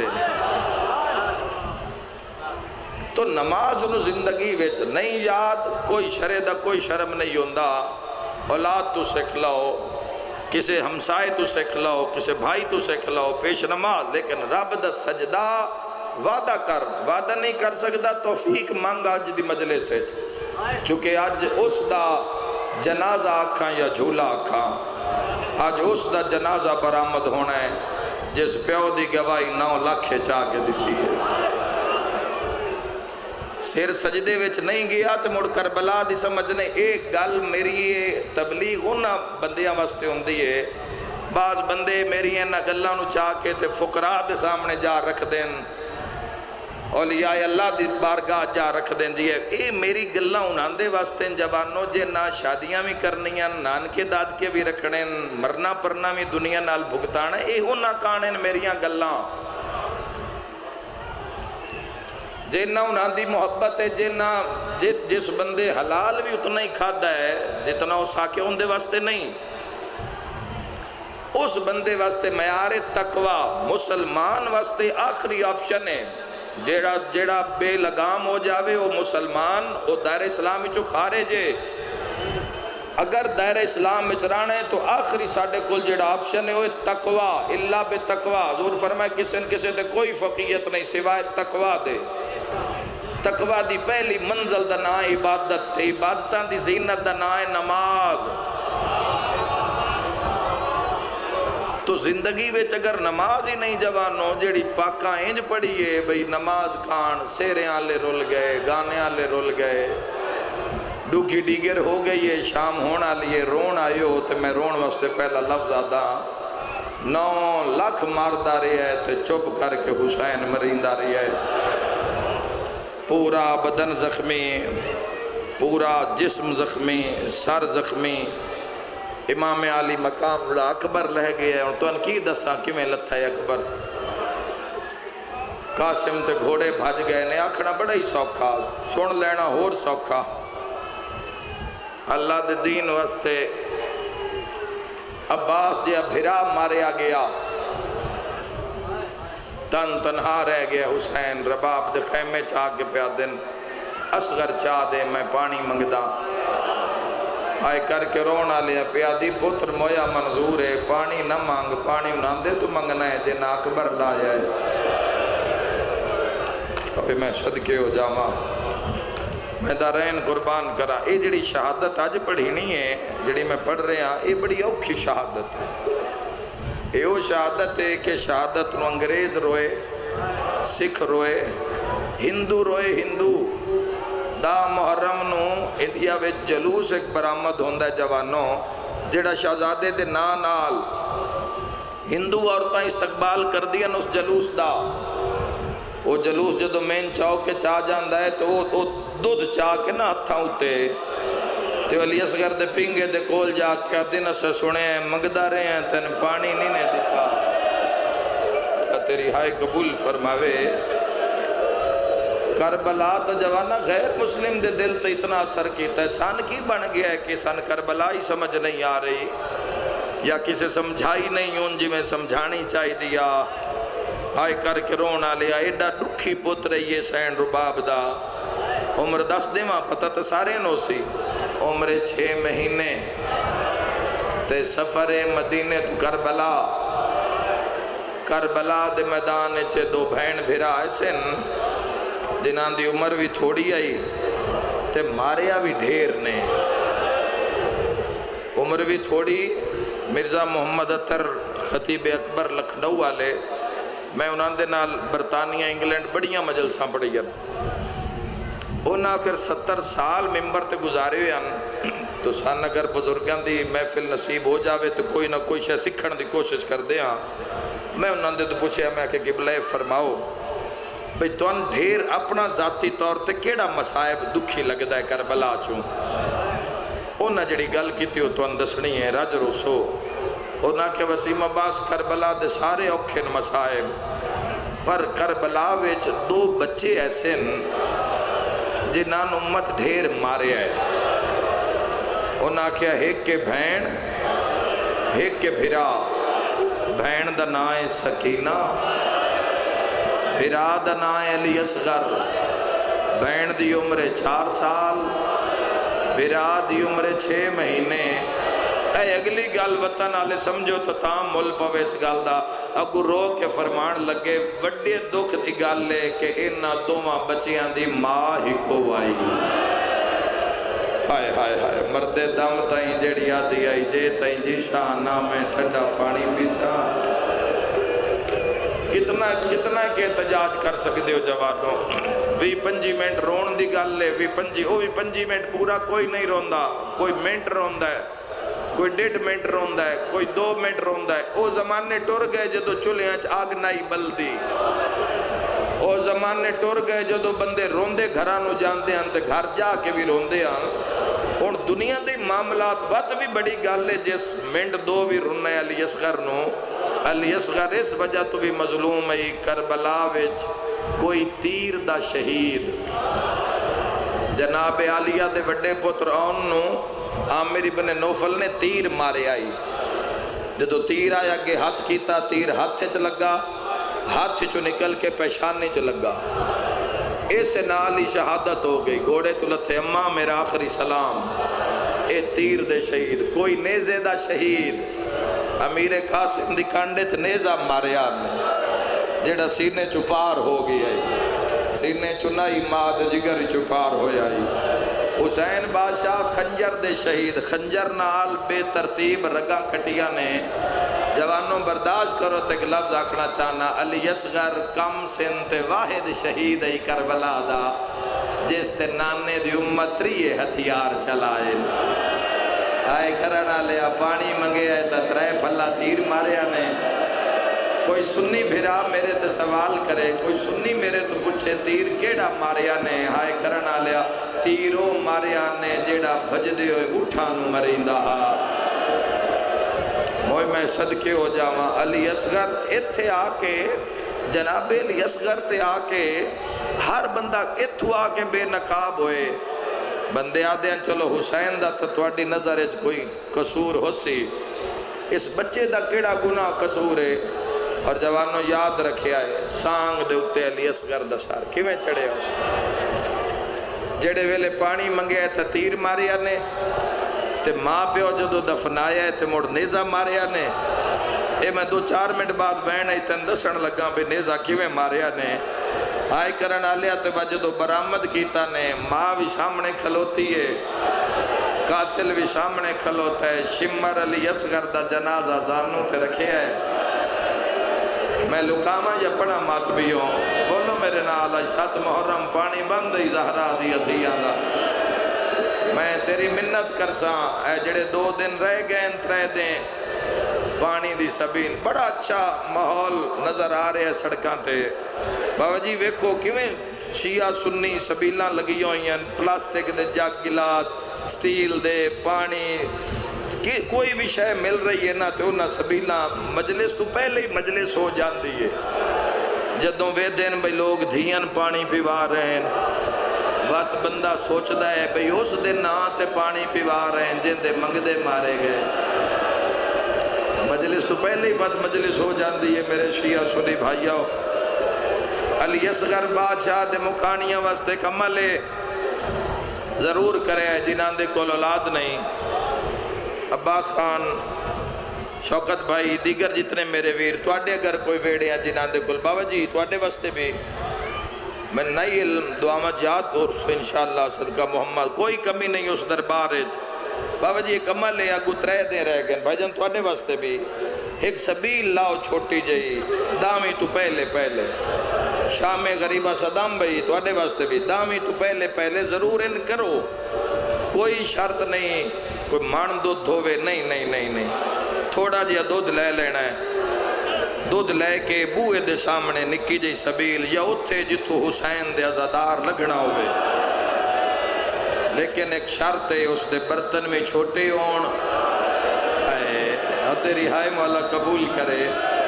تو نماز نو زندگی ویچ نہیں یاد کوئی شرع دا کوئی شرم نہیں ہوندہ اولاد تو سکھ لاؤ کسے ہمسائے تو سکھ لاؤ کسے بھائی تو سکھ لاؤ پیش نماز لیکن رب دا سجدہ وعدہ کر وعدہ نہیں کر سکتا توفیق مانگ آج دی مجلس ہے چونکہ آج اس دا جنازہ آکھاں یا جھولا آکھاں آج اس دا جنازہ برآمد ہونا ہے جس پیو دی گواہی 9 لاکھ چاہ کے دیتی ہے سیر سجدے وچ نہیں گیا تو مڑ کربلا دی سمجھنے ایک گل میری تبلیغ ہونا بندیاں واسطے ہوندی ہے بعض بندے میری انہا گلہ نو چاہ کے تے فقراء دے سامنے جا رکھ دیں اولیاء اللہ دی بارگاہ جا رکھ دیں جی اے میری گلہ انہاں دے واسطے جوانوں جے نہ شادیاں بھی کرنیاں نانکے داد کے بھی رکھنے مرنا پرنا بھی دنیا نال بھگتانا اے ہونا کانیں میریاں گلہ جنہ انہاں دی محبت ہے جنہ جس بندے حلال بھی اتنا ہی کھادا ہے جتنا وہ ساکے ان دے واسطے نہیں اس بندے واسطے معیار تقوی مسلمان واسطے آخری آپشن ہے جیڑا بے لگام ہو جاوے وہ مسلمان وہ دائرہ اسلامی چو خارج ہے اگر دائرہ اسلام میں چرانا ہے تو آخری ساڑھے کل جیڑا آپشن ہے وہ تقوی اللہ بے تقوی حضور فرمائے کسے تے کوئی فقیت نہیں سوائے تقوی دے تقوی دی پہلی منزل دا نا عبادت تے عبادتاں دی زینت دا نا نماز تو زندگی ویچ اگر نماز ہی نہیں جوانوں جیڑی پاکاں انج پڑھئے بھئی نماز کان سیرے آلے رول گئے گانے آلے رول گئے ڈوکی ڈیگر ہو گئی ہے شام ہونا لیے رون آئے ہو تو میں رون واسطے پہلا لفظ آدھا 9 لاکھ ماردہ رہی ہے تو چپ کر کے حسین مریندہ رہی ہے پورا بدن زخمی پورا جسم زخمی سر زخمی امام علی مقام اکبر لہ گیا ہے اور تو ان کی دساں کی میں لتھا ہے اکبر قاسم تے گھوڑے بھج گئے نے، آکھنا بڑا ہی سوکھا، سن لینا ہور سوکھا۔ اللہ دے دین واسطے عباس جیا بھرا ماریا گیا، تن تنہا رہ گیا حسین، رباب دے خیمے چاہ کے پیا دن، اصغر چاہ دے میں پانی منگدا، آئے کر کے رونا لیا پیا دی پتر مویا منظور ہے، پانی نہ مانگ، پانی انہاں دے تو منگنا ہے جنہ اکبر لایا ہے۔ ابھی میں صدقے ہو جاما، میں دارین قربان کرا، یہ جڑی شہادت آج پڑھی نہیں ہے، جڑی میں پڑھ رہے ہیں، یہ بڑی اوکھی شہادت ہے۔ یہ وہ شہادت ہے کہ شہادت نو انگریز روئے، سکھ روئے، ہندو روئے، ہندو دا محرم نو انڈیا وچ جلوس ایک برآمد ہوندہ ہے جوانوں، جڑا شہزادے دے نال ہندو عورتاں استقبال کر دیا اس جلوس دا۔ وہ جلوس جدو مین چاؤ کے چاہ جاندہ ہے تو وہ دودھ چاہ کے نہ ہتھاں ہوتے، تو علی اصغر دے پنگے دے کول جا کے دن اسے سنے ہیں مگدہ رہے ہیں تین پانی نہیں نے دیتا، تیری ہائے قبول فرماوے۔ کربلا تا جوانا غیر مسلم دے دل تا اتنا اثر کیتا ہے، سان کی بن گیا ہے کہ سان کربلا ہی سمجھ نہیں آ رہی، یا کسے سمجھائی نہیں ہون جی میں سمجھانی چاہی دیا، آئے کر کے رونا لیا، ایڈا دکھی پتر یہ سین رباب دا، عمر 10 دے ماں پتہ تا سارے نو سی، عمر 6 مہینے تے سفر مدینے تو کربلا، کربلا دے میدان چے دو بہن بھرا ایسن، جنہاں دی عمر بھی تھوڑی آئی تے ماریا بھی ڈھیر نے، عمر بھی تھوڑی۔ مرزا محمد عطر خطیب اکبر لکھنؤ والے، میں انہاں دے نال برطانیہ انگلینڈ بڑیاں مجلساں پڑھی ہیں، انہاں پھر 70 سال ممبر تے گزارے ہوئے ہیں، تو سان اگر بزرگاں دی محفل نصیب ہو جاوے تو کوئی نہ کوئی شے سکھن دی کوشش کر دے ہاں۔ میں انہاں دے تو پوچھے میں کہ قبلہ فرماؤ بھئی تون ڈھیر اپنا ذاتی طور تے کیڑا مصائب دکھی لگدا ہے کربلا چوں؟ انہاں جڑی گل کیتی ہو تون دسنی ہے، رج روسو انہاں کہ وسیم عباس کربلا دے سارے اوکھن مصائب، پر کربلا وچ 2 بچے ایسے جنہاں امت ڈھیر مارے آئے، انہاں کیا ایک کے بہن ایک کے بھرا، بہن دا نائے سکینہ، بھرا دا نائے علی اصغر، بہن دی عمر 4 سال، بھرا دی عمر 6 مہینے۔ اے اگلی گل وطن آلے سمجھو تو تام مل پوے اس گل دا، اگو رو کے فرمان لگے وڈے دکھ دی گل لے کہ انہاں دوواں بچیاں دی ماں ہی کو آئی۔ ہائے ہائے ہائے مردے دم تائیں جڑی آدھی آئی جے تائیں جی شانہ میں ٹھنڈا پانی پیسا، کتنا کہ احتجاج کر سکتے ہو جوانوں، 20-25 منٹ رون دی گل لے، 25 منٹ پورا کوئی نہیں روندہ، کوئی منٹ روندہ ہے، کوئی 1.5 منٹ روندہ ہے، کوئی 2 منٹ روندہ ہے۔ او زمانے ٹور گئے جدو چولہاں چ آگ نائی بلدی، او زمانے ٹور گئے جدو بندے روندے گھرانو جاندے ہیں تے گھر جا کے بھی روندے ہیں۔ اور دنیا دے معاملات وقت بھی بڑی گل ہے، جس منٹ 2 بھی رونا ہے علی اصغر نو، علی اصغر اس وجہ تو بھی مظلوم ہے، کربلا وچ کوئی تیر دا شہید، جناب عالیہ دے وڈے پتر آن نو عامر ابن نوفل نے تیر مارے آئی، جدو تیر آیا کہ ہاتھ کیتا، تیر ہاتھ چ لگا، ہاتھ چو نکل کے پیشانی چ لگا، اس نال ہی شہادت ہو گئی۔ گھوڑے تو لتھے اماں میرا آخری سلام، اے تیر دے شہید، کوئی نیزے دا شہید، امیر قاسم دی کانڈے چ نیزہ مارے آنے، جڑا سینے چو پار ہو گئی آئی، سینے چو نائی ماد جگر چو پار ہو جائی۔ حسین بادشاہ خنجر دے شہید، خنجر نال بے ترتیب رگا کٹیا نے، جوانوں برداشت کرو تک لفظ آکھنا چاہنا، علی اصغر کم سنت واحد شہید ای کربلا دا، جس تے نانے دی امت 3 ہتھیار چلائے، آئے کرنا لیا پانی منگے آئے تا 3 پھلا تیر مارے آنے۔ کوئی سنی بھرا میرے تے سوال کرے، کوئی سنی میرے تو پوچھے تیر کیڑا مارے آنے، ہائے کرنا لیا تیروں مارے آنے جیڑا بھجدے ہوئے اٹھانو مریندہ ہا۔ موئی میں صدقے ہو جاواں، علی اصغر ایتھے آکے جناب علی اصغر تے آ کے ہر بندہ اتھو آ کے بے نقاب ہوئے بندے آدھے ہیں چلو حسین دا تو تواڈی نظر اچ کوئی قصور ہو سی اس بچے دا کیڑا گناہ قصور ہے اور جوانوں یاد رکھیا ہے سانگ دے اتے علی اصغر دا سار کیویں چڑھے اس جڑے ویلے پانی منگے تے تیر ماریا نے تے ماں پیو جدو دفنایا ہے تے مڑ نیزہ ماریا نے اے میں 2-4 منٹ بعد بہن ہے تن دسن لگا بے نیزہ کیویں ماریا نے آئے کرن آلیا تے جدو برآمد کیتا نے ماں بھی سامنے کھلوتی ہے قاتل بھی سامنے کھلوتا ہے شمر علی اصغر دا جنازہ زانو تے رکھے ہے میں لکاما یا پڑھا مات بھی ہوں بولو میرے نال 7 محرم پانی بند ہی زہرا دی عطیہ دا میں تیری منت کرساں اے جڑے 2 دن رہ گئے 3 دن پانی دی سبین بڑا اچھا ماحول نظر آ رہے ہیں سڑکاں تے بابا جی ویکھو کیویں شیعہ سنی سبیلاں لگی ہوئی ہیں پلاسٹک دے جگ گلاس سٹیل دے پانی کوئی بھی شے مل رہی ہے نا تو انہاں سبیلاں مجلس تو پہلے ہی مجلس ہو جاندی ہے جدوں وے دن بھئی لوگ دھیان پانی پیوا رہے ہیں بات بندہ سوچدا ہے بھئی اس دن نہ تے پانی پیوا رہے ہیں جن دے منگدے مارے گئے مجلس تو پہلے ہی بات مجلس ہو جاندی ہے میرے شیعہ سنی بھائیوں علی اصغر بادشاہ دے مکانیاں واسطے کملے ضرور کرے جنہاں دے کول اولاد نہیں عباس خان شوکت بھائی دیگر جتنے میرے ویر تواڈے اگر کوئی ویڑے ہیں جنہاں دے کول بابا جی تواڈے واسطے بھی میں نئی علم دعامت یاد اور انشاءاللہ صدقہ محمد کوئی کمی نہیں اس دربار ہے بابا جی ایک عمل ہے اگو 3 دن رہ گئے بھائی جان تواڈے واسطے بھی ایک سبیل لاؤ چھوٹی جئی دامی تو پہلے شام غریبہ صدام بھائی تواڈے واسطے بھی دامی تو پہلے ضرور ان کرو کوئی شرط نہیں کوئی مان دودھ دھوے نہیں تھوڑا جیا دودھ لے لینا ہے دودھ لے کے بوئے دے سامنے نکی جئی سبیل یا اتھے جتھو حسین دے عزادار لگنا ہوئے لیکن ایک شرط ہے اس دے برتن میں چھوٹے ہون تیری ہائے مولا قبول کرے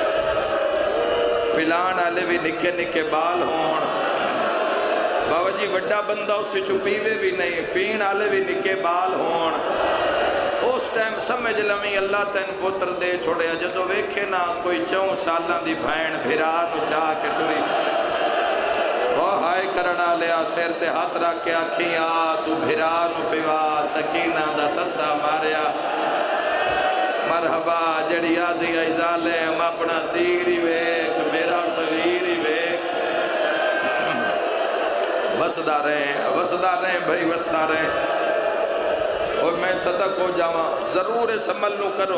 پلان آلے بھی نکے بال ہون بابا جی وڈا بندہ اس سے چپیوے بھی نہیں پین آلے بھی نکے بال ہون اس ٹائم سمجھ لویں اللہ تین پتر دے چھوڑے جدو ویکھے نا کوئی 4 سالاں دی بھائن بھیرا نو چاہ کے ٹری او ہائے کرنا لیا سیر تے ہاتھ رکھ کے آکھیں تو بھیرا نو پیوا سکینہ دا تسا ماریا مرحبا جڑی آدھی ایزالے ہم اپنا تیری ویک میرا صغیری ویک وسدہ رہے بھائی وسدہ رہے اور میں صدق ہو جاواں ضرور اس عمل نو کرو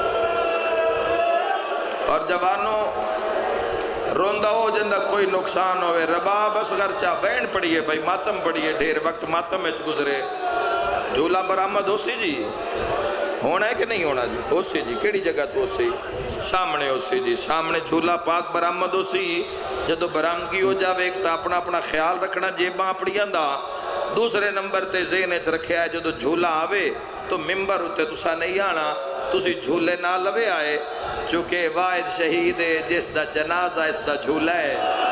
اور جوانوں روندہ ہو جندہ کوئی نقصان ہوئے رباب اصغر چاہ بین پڑیے بھائی ماتم پڑیے ڈھیر وقت ماتم میں گزرے جھولا برآمد ہو سی جی ہونا ہے کہ نہیں ہونا جی ہو سی جی کیڑی جگہ تو ہو سی سامنے ہو سی جی سامنے جھولا پاک برآمد ہو سی جدو برآمدگی ہو جاوے ایک تا اپنا خیال رکھنا جیباں پڑیاں دا دوسرے نمبر تے ذہن چ رکھیا ہے جدو جھولا آوے تو ممبر ہوتے تسا نہیں آنا تسی جھولے نہ لوے آئے چونکہ واحد شہید ہے جس دا جنازہ اس دا جھولا ہے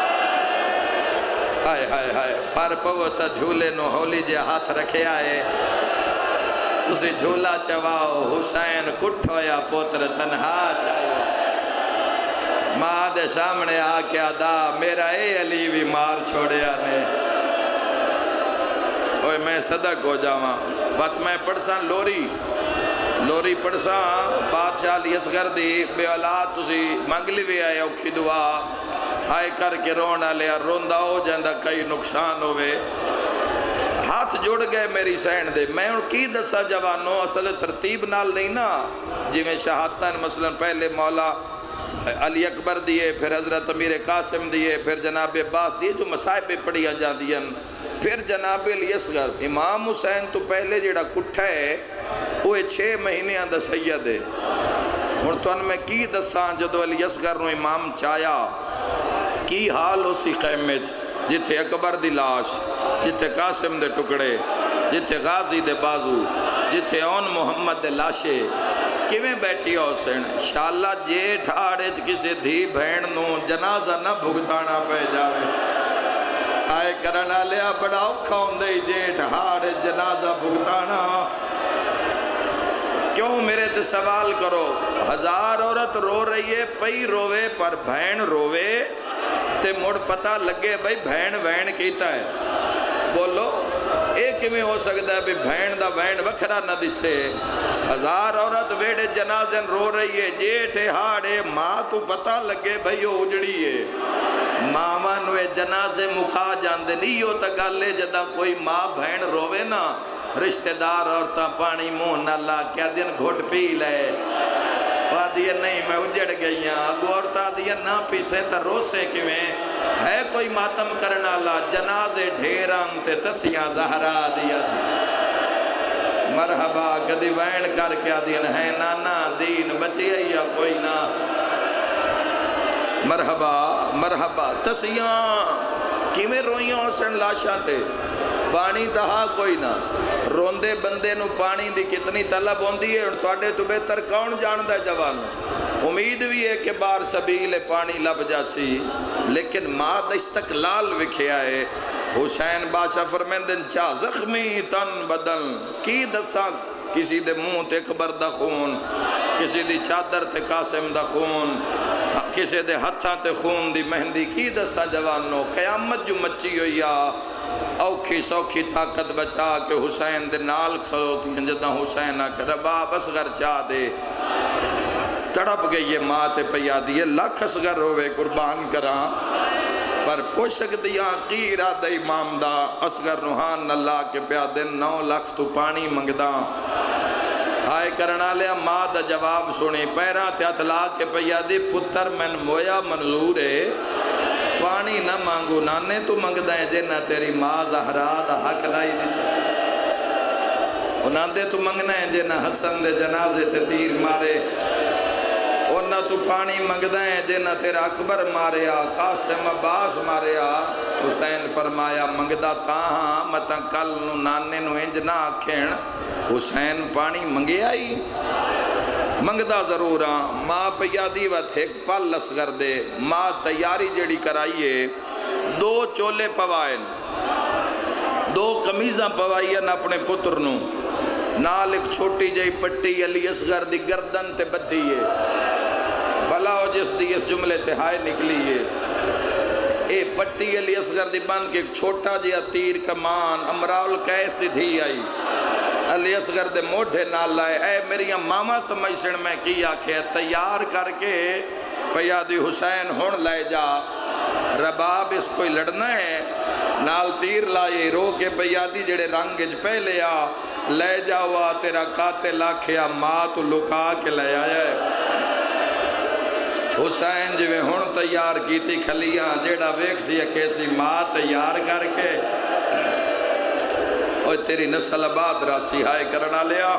ہائے پر پوتا جھولے نو ہولی جے ہاتھ رکھے آئے تسی جھولا چواؤ حسین کٹھو یا پوتر تنہا چاہیے ماں دے سامنے آ کے ادا میرا اے علی بھی مار چھوڑیا نے اوہ میں صدق ہو جاواں بات میں پڑھساں لوری پڑھساں بادشاہ علی اصغر دی بے اولاد تسی منگلی بھی آئے اوکھی دعا ہائے کر کے رونا لیا روندہ ہو جاندہ کئی نقصان ہوئے ہاتھ جوڑ گئے میری سین دے میں ان کی دسا جوانوں اصل ترتیب نال نہیں نا جی میں شہادتاً مثلا پہلے مولا علی اکبر دیئے پھر حضرت امیر قاسم دیئے پھر جناب عباس دیئے جو مسائبیں پڑھیا جان دیئے پھر جناب علی اصغر امام حسین تو پہلے جڑا کٹھا ہے وہ 6 مہینے اندر سید ہے اور تو ان میں کی دساں جدو علی اصغر نو امام چایا کی حال ہو سی خیمے جتھے اکبر دی لاش جتھے قاسم دے ٹکڑے جتھے غازی دے بازو جتھے اون محمد دے لاشے کیویں بیٹھی ہو سن شالا جیٹھ آڑے کسی دھی بہن نو جنازہ نہ بھگتانا پہ جاوے آئے کرنا لیا بڑا اوکھا ہوندے جیٹھ آڑے جنازہ بھگتانا کیوں میرے تے سوال کرو 1000 عورت رو رہی ہے پئی روے پر بہن روے تے مڑ پتہ لگے بھئی بہن وین کیتا ہے بولو ایک میں ہو سکتا ہے بھی بہن دا بہن وکھرا نہ دسے 1000 عورت ویڑے جنازن رو رہی ہے جیٹھے ہاڑے ماں تو پتہ لگے بھئی وہ اجڑی ہے ماما نوے جنازے مکھا جاندے نہیں ہو تا گالے جدہ کوئی ماں بہن روے نا رشتہ دار عورتاں پانی منہ نہ لا کیا دن گھٹ پی لے وادی نہیں میں اجڑ گئی ہاں اگو عورتاں دیا نہ پیسے تا روسے کیویں ہے کوئی ماتم کرنا لا جنازے ڈھیران تے تسیاں زہرا دیا مرحبا گدی وین کر کے دین ہے نانا دین بچی ہے یا کوئی نہ مرحبا مرحبا تسیاں کیویں روئیاں حسن لاشاں تے پانی دہا کوئی نہ روندے بندے نو پانی دی کتنی طلب ہوندی ہے اور توڑے تو بہتر کون جاندہ ہے جوان امید بھی ہے کہ بار سبیل پانی لب جاسی لیکن ماد استقلال وکھے آئے حسین بادشاہ فرمیندن چاہ زخمی تن بدن کی دساں کسی دے منہ تے قبر دا خون کسی دی چادر تے قاسم دا خون کسی دے ہتھاں تے خون دی مہندی کی دساں جوانوں قیامت جو مچی ہوئی اوکھی سوکھی طاقت بچا کہ حسین دے نال کھلوتی ہیں جدہ حسین آکے رباب اصغر چاہ دے تڑپ گئی یہ ماں تے پیا دیئے لاکھ اصغر ہوئے قربان کراں پر پوچھ سکتیاں کی ارادہ امام دا اصغر نوحان اللہ کے پیا دن 9 لاکھ تو پانی منگداں آئے کرنا لیا ماں دا جواب سنی پیرا تے اتلا کے پیا دی پتر من مویا منظور ہے پانی نہ مانگو نانے تو منگدہ ہے جنہ تیری ماں زہرا دا حق لائی دیتا انہاں دے تو منگنا ہے جنہ حسن دے جنازے تے تیر مارے انہاں تو پانی منگدہ ہے جنہ تیرا اکبر ماریا قاسم عباس ماریا حسین فرمایا منگدہ تاہاں مطا کل نو نانے نو انج نہ آکھیں حسین پانی منگے آئی منگدہ ضرور ماں پیادی وقت ایک پل اصغر دے ماں تیاری جڑی کرائیے 2 چولے پوائن 2 قمیزاں پوائین اپنے پتر نو نال ایک چھوٹی جائی پٹی علی اصغر دی گردن تے بدھیے بھلا ہو جس دی اس جملے تے ہائے نکلیے اے پٹی علی اصغر دی بند کے ایک چھوٹا جیا تیر کمان امراؤل کیس دی دھی آئی علی اصغر دے موڑھے نال لائے اے میری ماما سمجھن میں کی آکھے تیار کر کے پیادی حسین ہون لائے جا رباب اس کوئی لڑنا ہے نال تیر لائے رو کے پیادی جڑے رنگ پہلے لے جاوا تیرا قاتل آکھیا ماں تو لکا کے لے آیا ہے حسین جو ہون تیار کی تھی کھلیاں جیڑا ویک سی کیسی ماں تیار کر کے اور تیری نسل آباد راسی ہائے کرنا لیا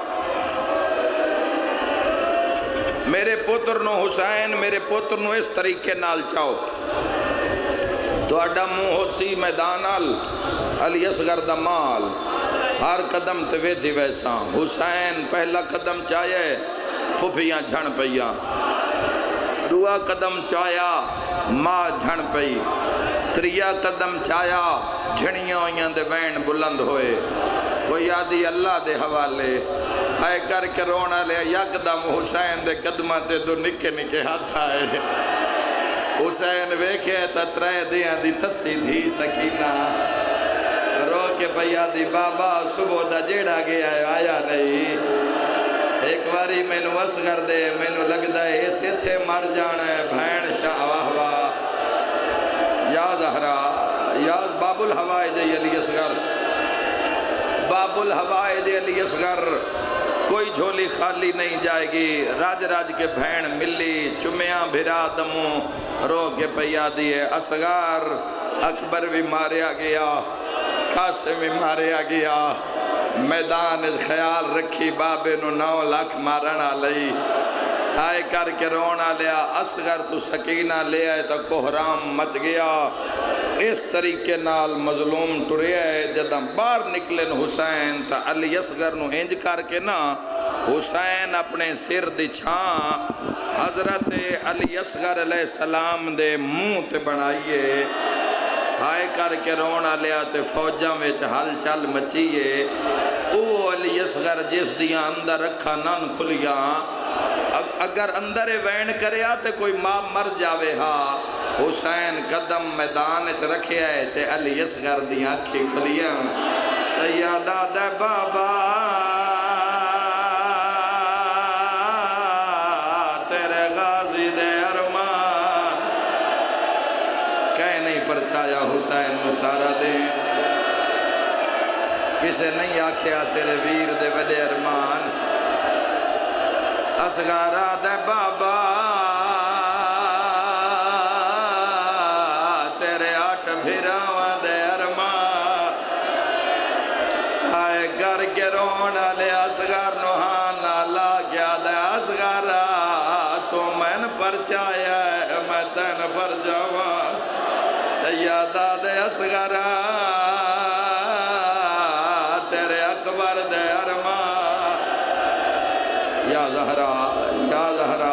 میرے پتر نو حسین میرے پتر نو اس طریقے نال چاہو تو اڈا منہ ہو سی میدان علی اصغر دا مال ہر قدم تے تھی ویسا حسین پہلا قدم چاہے پھپیاں جھن پئیاں دعا قدم چایا ماں جھن پئی تریا قدم چایا جھنیاں ہوئیاں دے وین بلند ہوئے کوئی آدھی اللہ دے حوالے آئے کر کے رونا لیا یکدم حسین دے قدمہ تے دو نکے نکے ہاتھ آئے حسین ویکھے تا ترائے دیاں دی تسی دھی سکینہ رو کے بھیا دی بابا صبح دا جیڑا گیا ہے آیا نہیں ایک باری میں نو اصغر دے میں نو لگ دائے اسے تھے مر جانا ہے بھین شاہ واہ واہ یا زہرا یا باب الحوائج علی اصغر باب الحوائج علی اصغر کوئی جھولی خالی نہیں جائے گی راج راج کے بھین ملی چمیاں بھرا دموں رو کے پیا دیئے اصغر اکبر بھی ماریا گیا قاسم بھی ماریا گیا میدان خیال رکھی بابے نو 9 لاکھ مارنا لئی آئے کر کے رونا لیا اصغر تو سکینہ لے آئے تا کوہرام مچ گیا اس طریقے نال مظلوم ٹرے آئے جدہ باہر نکلن حسین تا علی اصغر نو انج کر کے نا حسین اپنے سر دی چھان حضرت علی اصغر علیہ السلام دے منہ تے بنائیے ہائے کر کے رونا لیا تے فوجاں وچ ہل چل مچیے او علی اصغر جس دیاں اندر رکھا نن کھلیاں اگر اندر وین کریا تے کوئی ماں مر جاوے ہاں حسین قدم میدان چ رکھیا ہے تے علی اصغر دیاں اکھی کھلیاں سیدہ دے بابا تیرے غازی دے ارمان کہیں نہیں پرچایا حسین مسارہ دے کسے نہیں آکھیا تیرے ویر دے وڈے ارمان اصغرہ دے بابا تیرے 8 بھیراواں دے ارمان آئے گر کے رونا لے اصغر نوہانا لا گیا دے اصغرہ تو میں پرچایا ہے میں تین پر جاواں سیدہ دے اصغرہ تیرے اکبر دے ارمان یا زہرا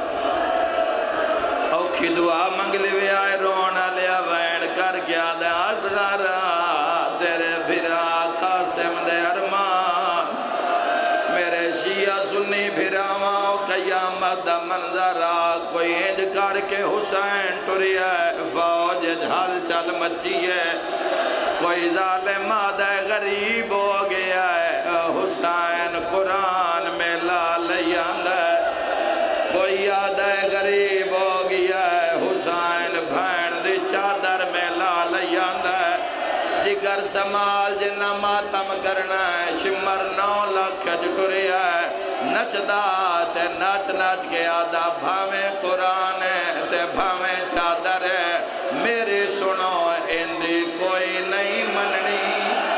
اوکھی دعا منگلے وے آئے رونا لیا وین کر گیا دے اصغرہ تیرے بھرا قاسم دے ارمان میرے شیعہ سنی بھراواں قیامت دا منظرہ کوئی انج کر کے حسین ٹری ہے فوج ہل چل مچی ہے کوئی ظالم آدھے غریب ہو گیا ہے حسین قرآن میں لا لیاندہ کوئی آدھے غریب ہو گیا ہے حسین بھین دی چادر میں لا لیاندہ جگر سمال جنہ ماتم کرنا ہے شمر 9 لاکھ جٹوری ہے نچ دا تے نچ نچ کے آدھا بھاویں قرآن ہے تے بھاویں چادر ہے میری سنو اندی کوئی نہیں مننی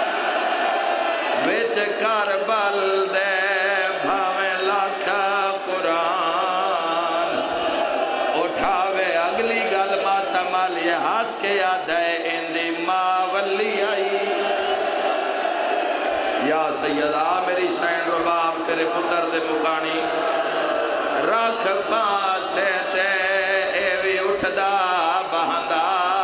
وچ کربل دے بھاویں لاکھ قرآن اٹھاوے اگلی گل ماتم علی ہاس کے یاد ہے اندی ماں ولی آئی یا سیدہ میری سین رباب تیرے پتر دے مکانی رکھ پاسے تے ایوی اٹھدا بہندا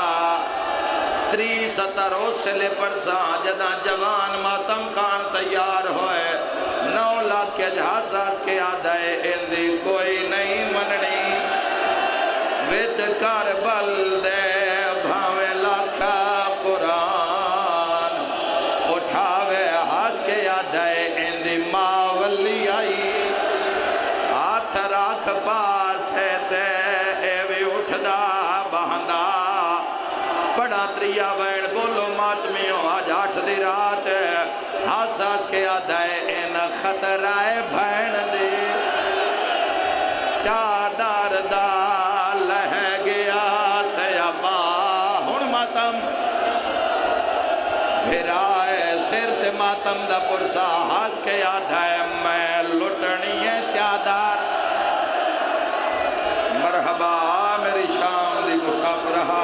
73 سے لے پرساں جدہ جوان ماتم کان تیار ہوئے 9 لاکھ کے جہاز آس کے آدھائے اندھی کوئی نہیں مننی وچ کربل دے بھاویں لاکھا قرآن اٹھاوے ہاس کے آدھائے اندھی ماں ولی آئی ہاتھ راکھ پاس ہے تے ایوی اٹھدا بہندا پڑا تریا وین بولو ماتمیوں آج 8 دی رات ہے ہاس آس کے آدھائے ان خطرائے بھین دی چادر دا لہ گیا سیابا ہن ماتم بھرائے سرت ماتم دا پرسا ہاس کے آدھائے میں لٹنی ہے چادر مرحبا میری شام دی مسافرہا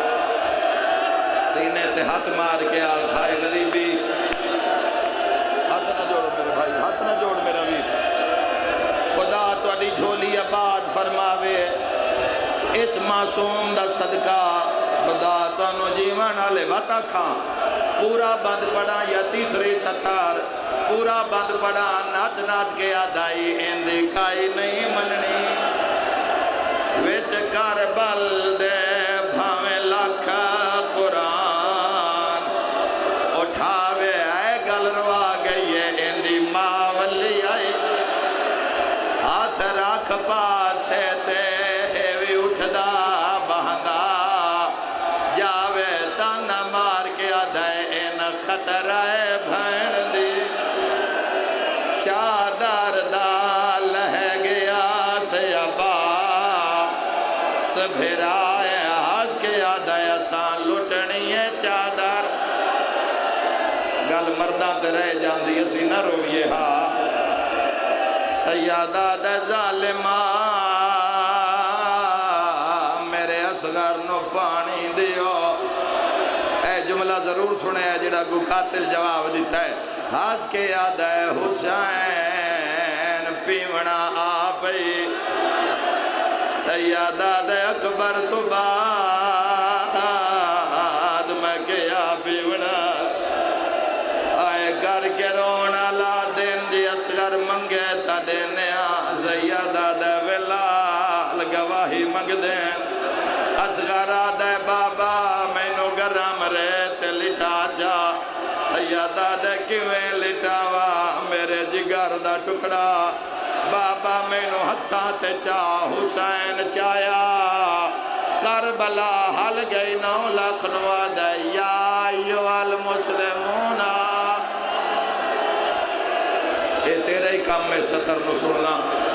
سینے تے ہاتھ مار کے آل کھائے غریبی ہاتھ نہ جوڑ میرے بھائی ہاتھ نہ جوڑ میرا بھی خدا تو علی جھولی آباد فرماوے اس معصوم دا صدقہ خدا تو انو جیوان آلے باتا کھان پورا بند پڑا یا تیسری ستار پورا بند پڑا ناچ ناچ کے آدھائی اندھی کائی نہیں مننی وچ کربل دے بھاویں لاکھا قرآن اٹھاوے آئے گل روا گئی ہے اندھی ماں ولی آئی ہاتھ راکھ پاس ہے تے ایوی اٹھدا بہندا جاوے تانا مار کے آدھائے ان خطرائے بھین دی چادر دا لہ گیا سیابا سبھرائے ہاس کے آدھائے آسان لٹنی ہے چادر گل مردہ تے رہ جاندی اسی نہ رویے ہاں سیادہ دے ظالمہ میرے اصغر نو پانی دیو اے جملہ ضرور سنے ہے جڑا گو قاتل جواب دیتا ہے ہاس کے یاد ہے حسین پیونا آپی سیدہ دے اکبر تو بعد میں کیا پیونا آئے کر کے رونا لا دین جی اصغر منگے تا دینیا سیدہ دے ولال گواہی منگ دین اصغر آدھے بابا میں نو گرام ریت لٹا جا سیدہ دے کیویں لٹاوا میرے جگر دا ٹکڑا بابا میں نو ہتھا تے چاہ حسین چایا کربلا حل گئی 9 لاکھ نوا دے یا ایو المسلمون اے تیرے ہی کام میں سطر نو سننا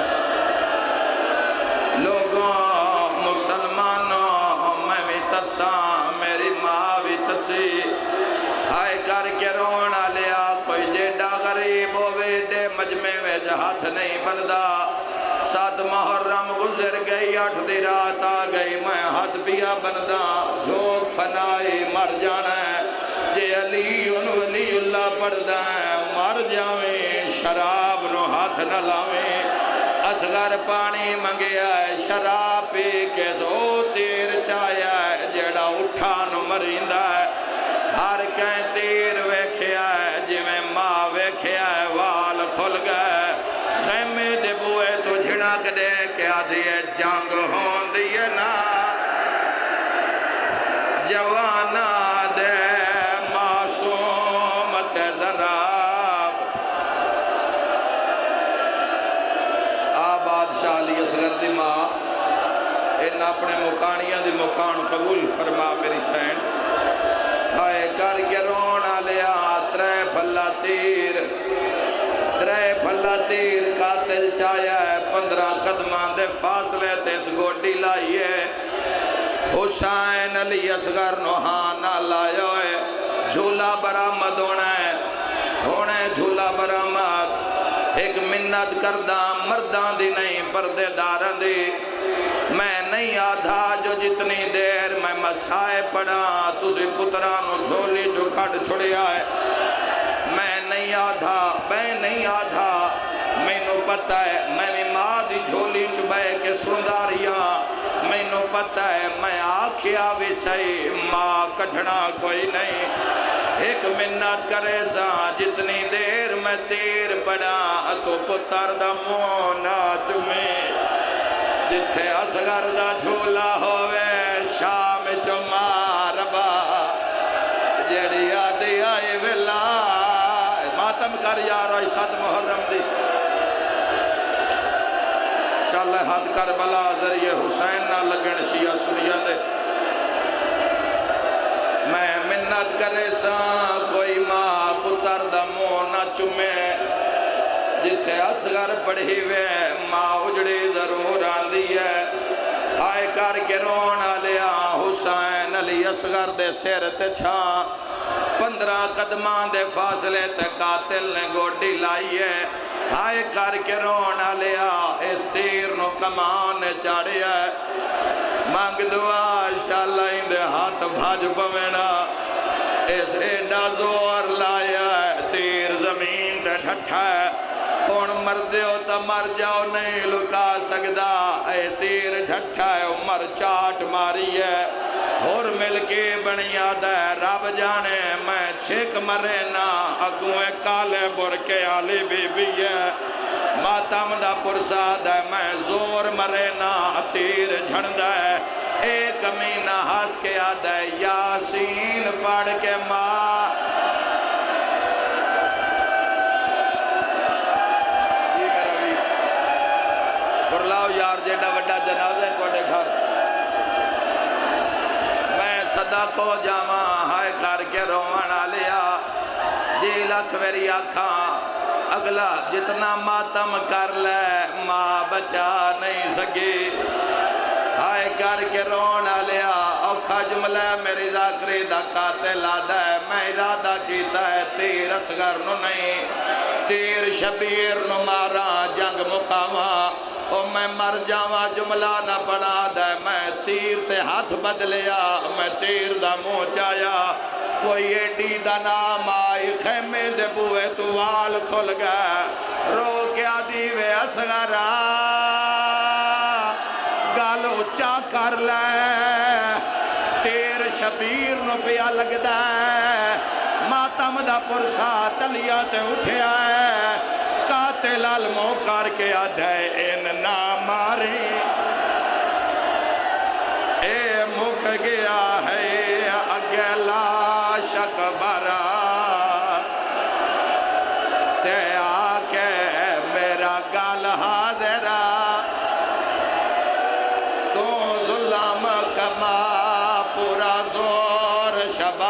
لوگوں مسلمانوں میں بھی تساں میری ماں بھی تسی ہائے کر کے رونا لیا کوئی جیڑا غریب ہوئے دے مجمع میں ہاتھ نہیں بندہ 7 محرم گزر گئی 8 دی رات آ گئی میں ہاتھ بیا بندہ جھوک فنائی مر جانا ہے جے علی ان ولی اللہ پڑھدا ہے مر جاویں شراب نو ہاتھ نہ لاویں اصغر پانی منگیا ہے شراب پی کے سو تیر چایا ہے جیڑا اٹھا نو مریندا ہے ہر کہیں تیر ویکھیا ہے جی میں ماں ویکھیا ہے وال کھل گئے خیمے دے بوئے تو جھڑک دے کہ آدھیے جنگ ہون دیئے نا جوانا دے معصومت ذراب آباد شالی اصغر دی ماں ان اپنے مکانیاں دی مکان قبول فرما میری سین ہائے کر کے رونا لیا 3 پھلا تیر قاتل چایا ہے 15 قدمان دے فاصلے تیس گوڑی لائیے حسین علی اصغر نوحانہ لائیو ہے جھولا برآمد ہونے جھولا برآمد ایک منت کردہ مردان دی نہیں پردے داران دی میں نہیں آدھا جو جتنی دیر میں مسائے پڑھا تُسی پترانو جھولی جو کھڑ چھڑیا ہے میں نہیں آدھا میں نو پتہ ہے میں ماں دی جھولی چبائے کے سنداریا میں نو پتہ ہے میں آکھیا بھی صحیح ماں کٹھنا کوئی نہیں ایک منت کرے سا جتنی دیر میں تیر پڑا تو پتر دا مونا چمیں جتھے اصغر دا جھولا ہوئے شام چماربا جیڑی آدھی آئی ویلا ماتم کر یارو 7 محرم دی انشاءاللہ ہاتھ کربلا ذریعے حسین نہ لگن شیعہ سنیہ دے میں منت کرے سا کوئی ماں پتر دا مونا چمیں جتھے اصغر پڑھی وے ماں اجڑی ضرور آندی ہے آئے کر کے رونا لیا حسین علی اصغر دے سیر تے چھاں 15 قدمان دے فاصلے تے قاتل نے گوڑی لائیے آئے کر کے رونا لیا اس تیر نو کمان چاڑیا ہے مانگ دعا انشاءاللہ اندے ہاتھ بھاج پوینا اس ایڈا زور لایا ہے تیر زمین تے ڈھٹھا ہے کون مر دیو تا مر جاؤ نہیں لکا سکدا اے تیر ڈھٹھا ہے عمر چاٹ ماری ہے اور مل کے بنیا دے رب جانے میں چھک مرے نا اگویں کالے برکے آلی بی بی ہے ماتم دا پرساد ہے میں زور مرے نا تیر جھڑ ہے ایک مینہ ہاس کے آدھ ہے یاسین پڑھ کے ماں لاؤ یار جیڑا وڈا جنازہ کوڑے گھر میں صدقو جاواں ہائے کر کے روانہ لیا جی لکھ میری آنکھاں اگلا جتنا ماتم کر لے ماں بچا نہیں سکی ہائے کر کے رونا لیا اوکھا جملہ میری ذاکری دا قاتل آدھا ہے میں ارادہ کیتا ہے تیر اصغر نو نہیں تیر شبیر نو مارا جنگ مقامہ او میں مر جاواں جملہ نہ پڑا دے میں تیر تے ہاتھ بدلیا میں تیر دا منہ چایا کوئی ایڈی دا نام آئی خیمے دے بوئے تو وال کھل گئے رو کے آدھی وے اصغرا گل اچا کر لے تیر شبیر نو پیا لگدا ہے ماتم دا پرسا تلیا تے اٹھیا ہے قاتل علمو کر کے آدھے ان نہ مارے اے مک گیا ہے اگلا شک برا تے آکے میرا گل حاضرہ تو ظلم کما پورا زور شبا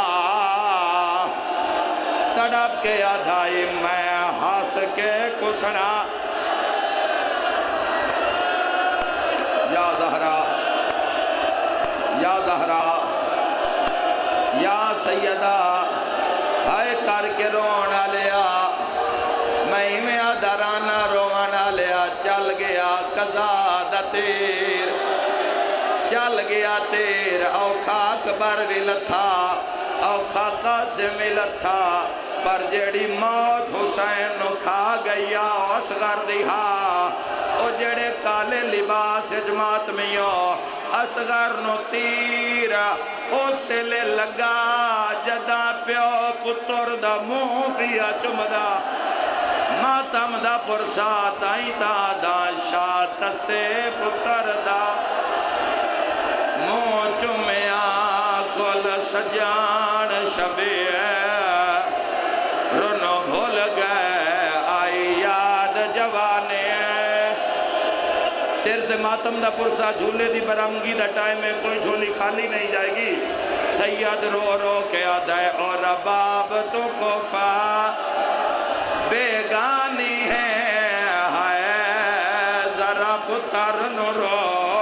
تڑپ کے آدھائی میں ہاس کے کسنا یا زہرا یا زہرا یا سیدہ آئے کر کے رونا لیا میں آدھرانا رونا لیا چل گیا قضا دا تیر چل گیا تیر اوکھا اکبر بھی لتھا اوکھا قاسم بھی لتھا پر جیڑی موت حسین نو کھا گیا اصغر دیہا او جیڑے کالے لباس جماعت میو اصغر نو تیر اسے لے لگا جدا پیو پتر دا منہ پیا چمدا ماتم دا پرسا تائیں تا دا شاعت سے پتر دا منہ چمیا کل سجان شبی رنو بھول گئے آئی یاد جوانے سرت ماتم دا پرسا جھولے دی برامگی دا ٹائم میں کوئی جھولی خالی نہیں جائے گی سید رو رو کے آدھائے اور باب تو کوفا بیگانی ہے ذرا پتر نو رو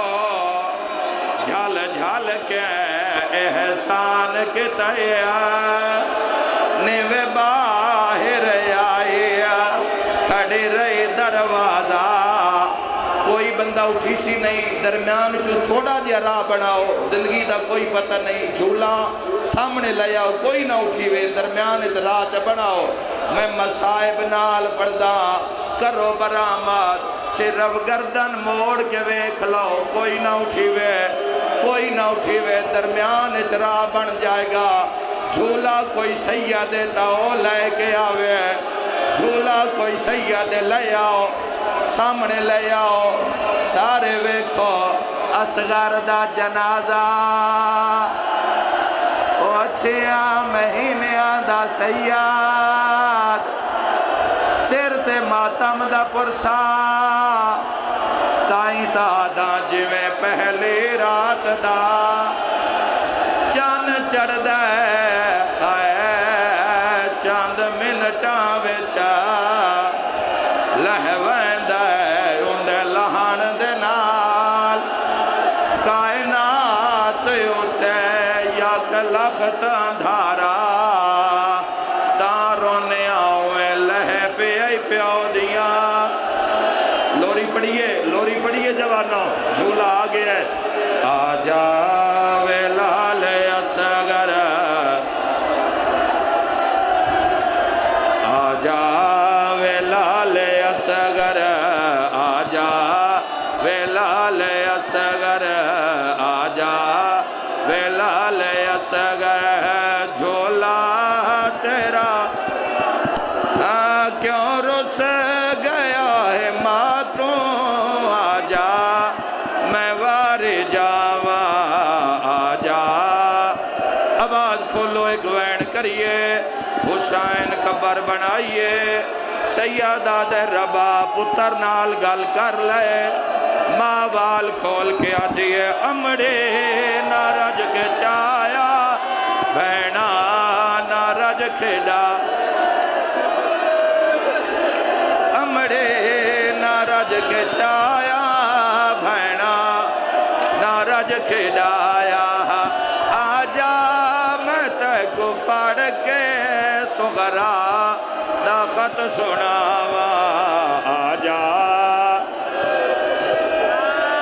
جھال جھال کے احسان کے تیا نیوے باہر آئی کھڑی رہی دروازہ کوئی بندہ اٹھی سی نہیں درمیان جو تھوڑا دیا راہ بناؤ زندگی دا کوئی پتہ نہیں جھولا سامنے لے آؤ کوئی نہ اٹھی وے درمیان راہ چا بناؤ میں مسائب نال پردہ کرو برآمد صرف گردن موڑ کے وے کھلاؤ کوئی نہ اٹھی وے کوئی نہ اٹھی وے درمیان راہ بن جائے گا جھولا کوئی سیدہ دیتا ہو لے کے آوے جھولا کوئی سیدہ لے آؤ سامنے لے آؤ سارے ویکھو اصغر دا جنازہ او اچھیاں مہینیاں دا سیاد سر تے ماتم دا پرسا تائیں تا دا جویں پہلی رات دا چان چڑھ دے چاند منٹاں وچا لہویں دے اندے لہن دے نال کائنات اتے یک لخت دھارا تاروں نے آویں لہ پیائی پیاؤ دیا لوری پڑھیے جوانوں جھولا آگے ہے آجا ویلال اصغر آجا ویلال اصغر آجا ویلال اصغر آجا ویلال اصغر جھولا تیرا کیوں رس گیا ہے ماتوں آجا میں واری جاوا آجا آواز کھولو ایک وین کریے حسین قبر بنائیے سیدہ دے ربا پتر نال گل کر لے ماں وال کھول کے آجیے امڑے نہ رج کے چایا بھینا نہ رج کھیڑا امڑے نہ رج کے چایا بھینا نہ رج کھیڑایا آجا میں تے کو پڑھ کے سغرا دا خط سناوا آجا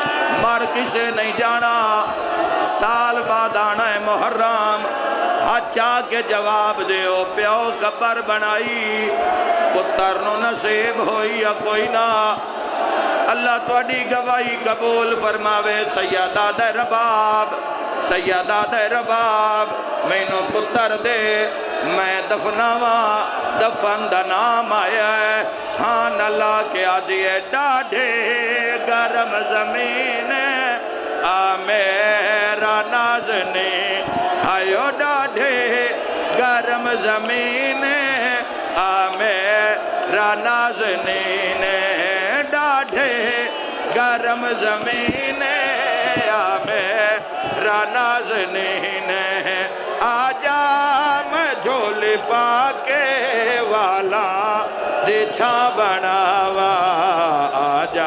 مر کسے نہیں جانا سال بعد آنا ہے محرم حج چاہ کے جواب دیو پیو قبر بنائی پتر نو نصیب ہوئی یا کوئی نہ اللہ تواڈی گواہی قبول فرماوے سیدہ دے رباب سیدہ دے رباب مینو پتر دے میں دفناواں دفن دا نام آیا ہے ہاں نلا کے آدھیے ڈاڑھے گرم زمین آ میرا نازنین آئیو ڈاڑھے گرم زمین آ میرا نازنین ڈاڑھے گرم زمین آ میرا نازنین آجا میں جھولی پاکے والا دچھا بناوا آجا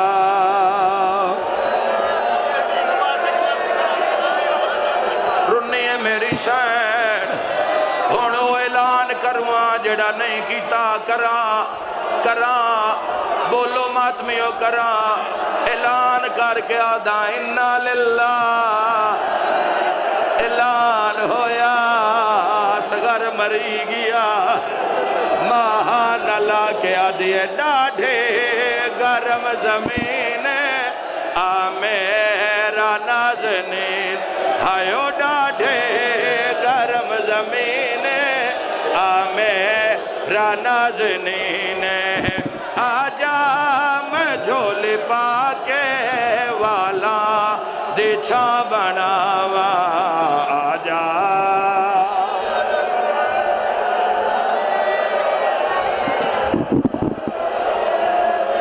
رنی ہے میری شین ہونو اعلان کرواں جڑا نہیں کیتا کرا بولو ماتمیو کرا اعلان کر کے آدھا انا للہ اعلان ہویا سگر مری گیا ماہان اللہ کے آدھیے ڈاڑھے گرم زمین آ میرا نازنین ہائیو ڈاڑھے گرم زمین آ میرا نازنین آجا میں جھولی پاکے والا دچھا بناوا آجا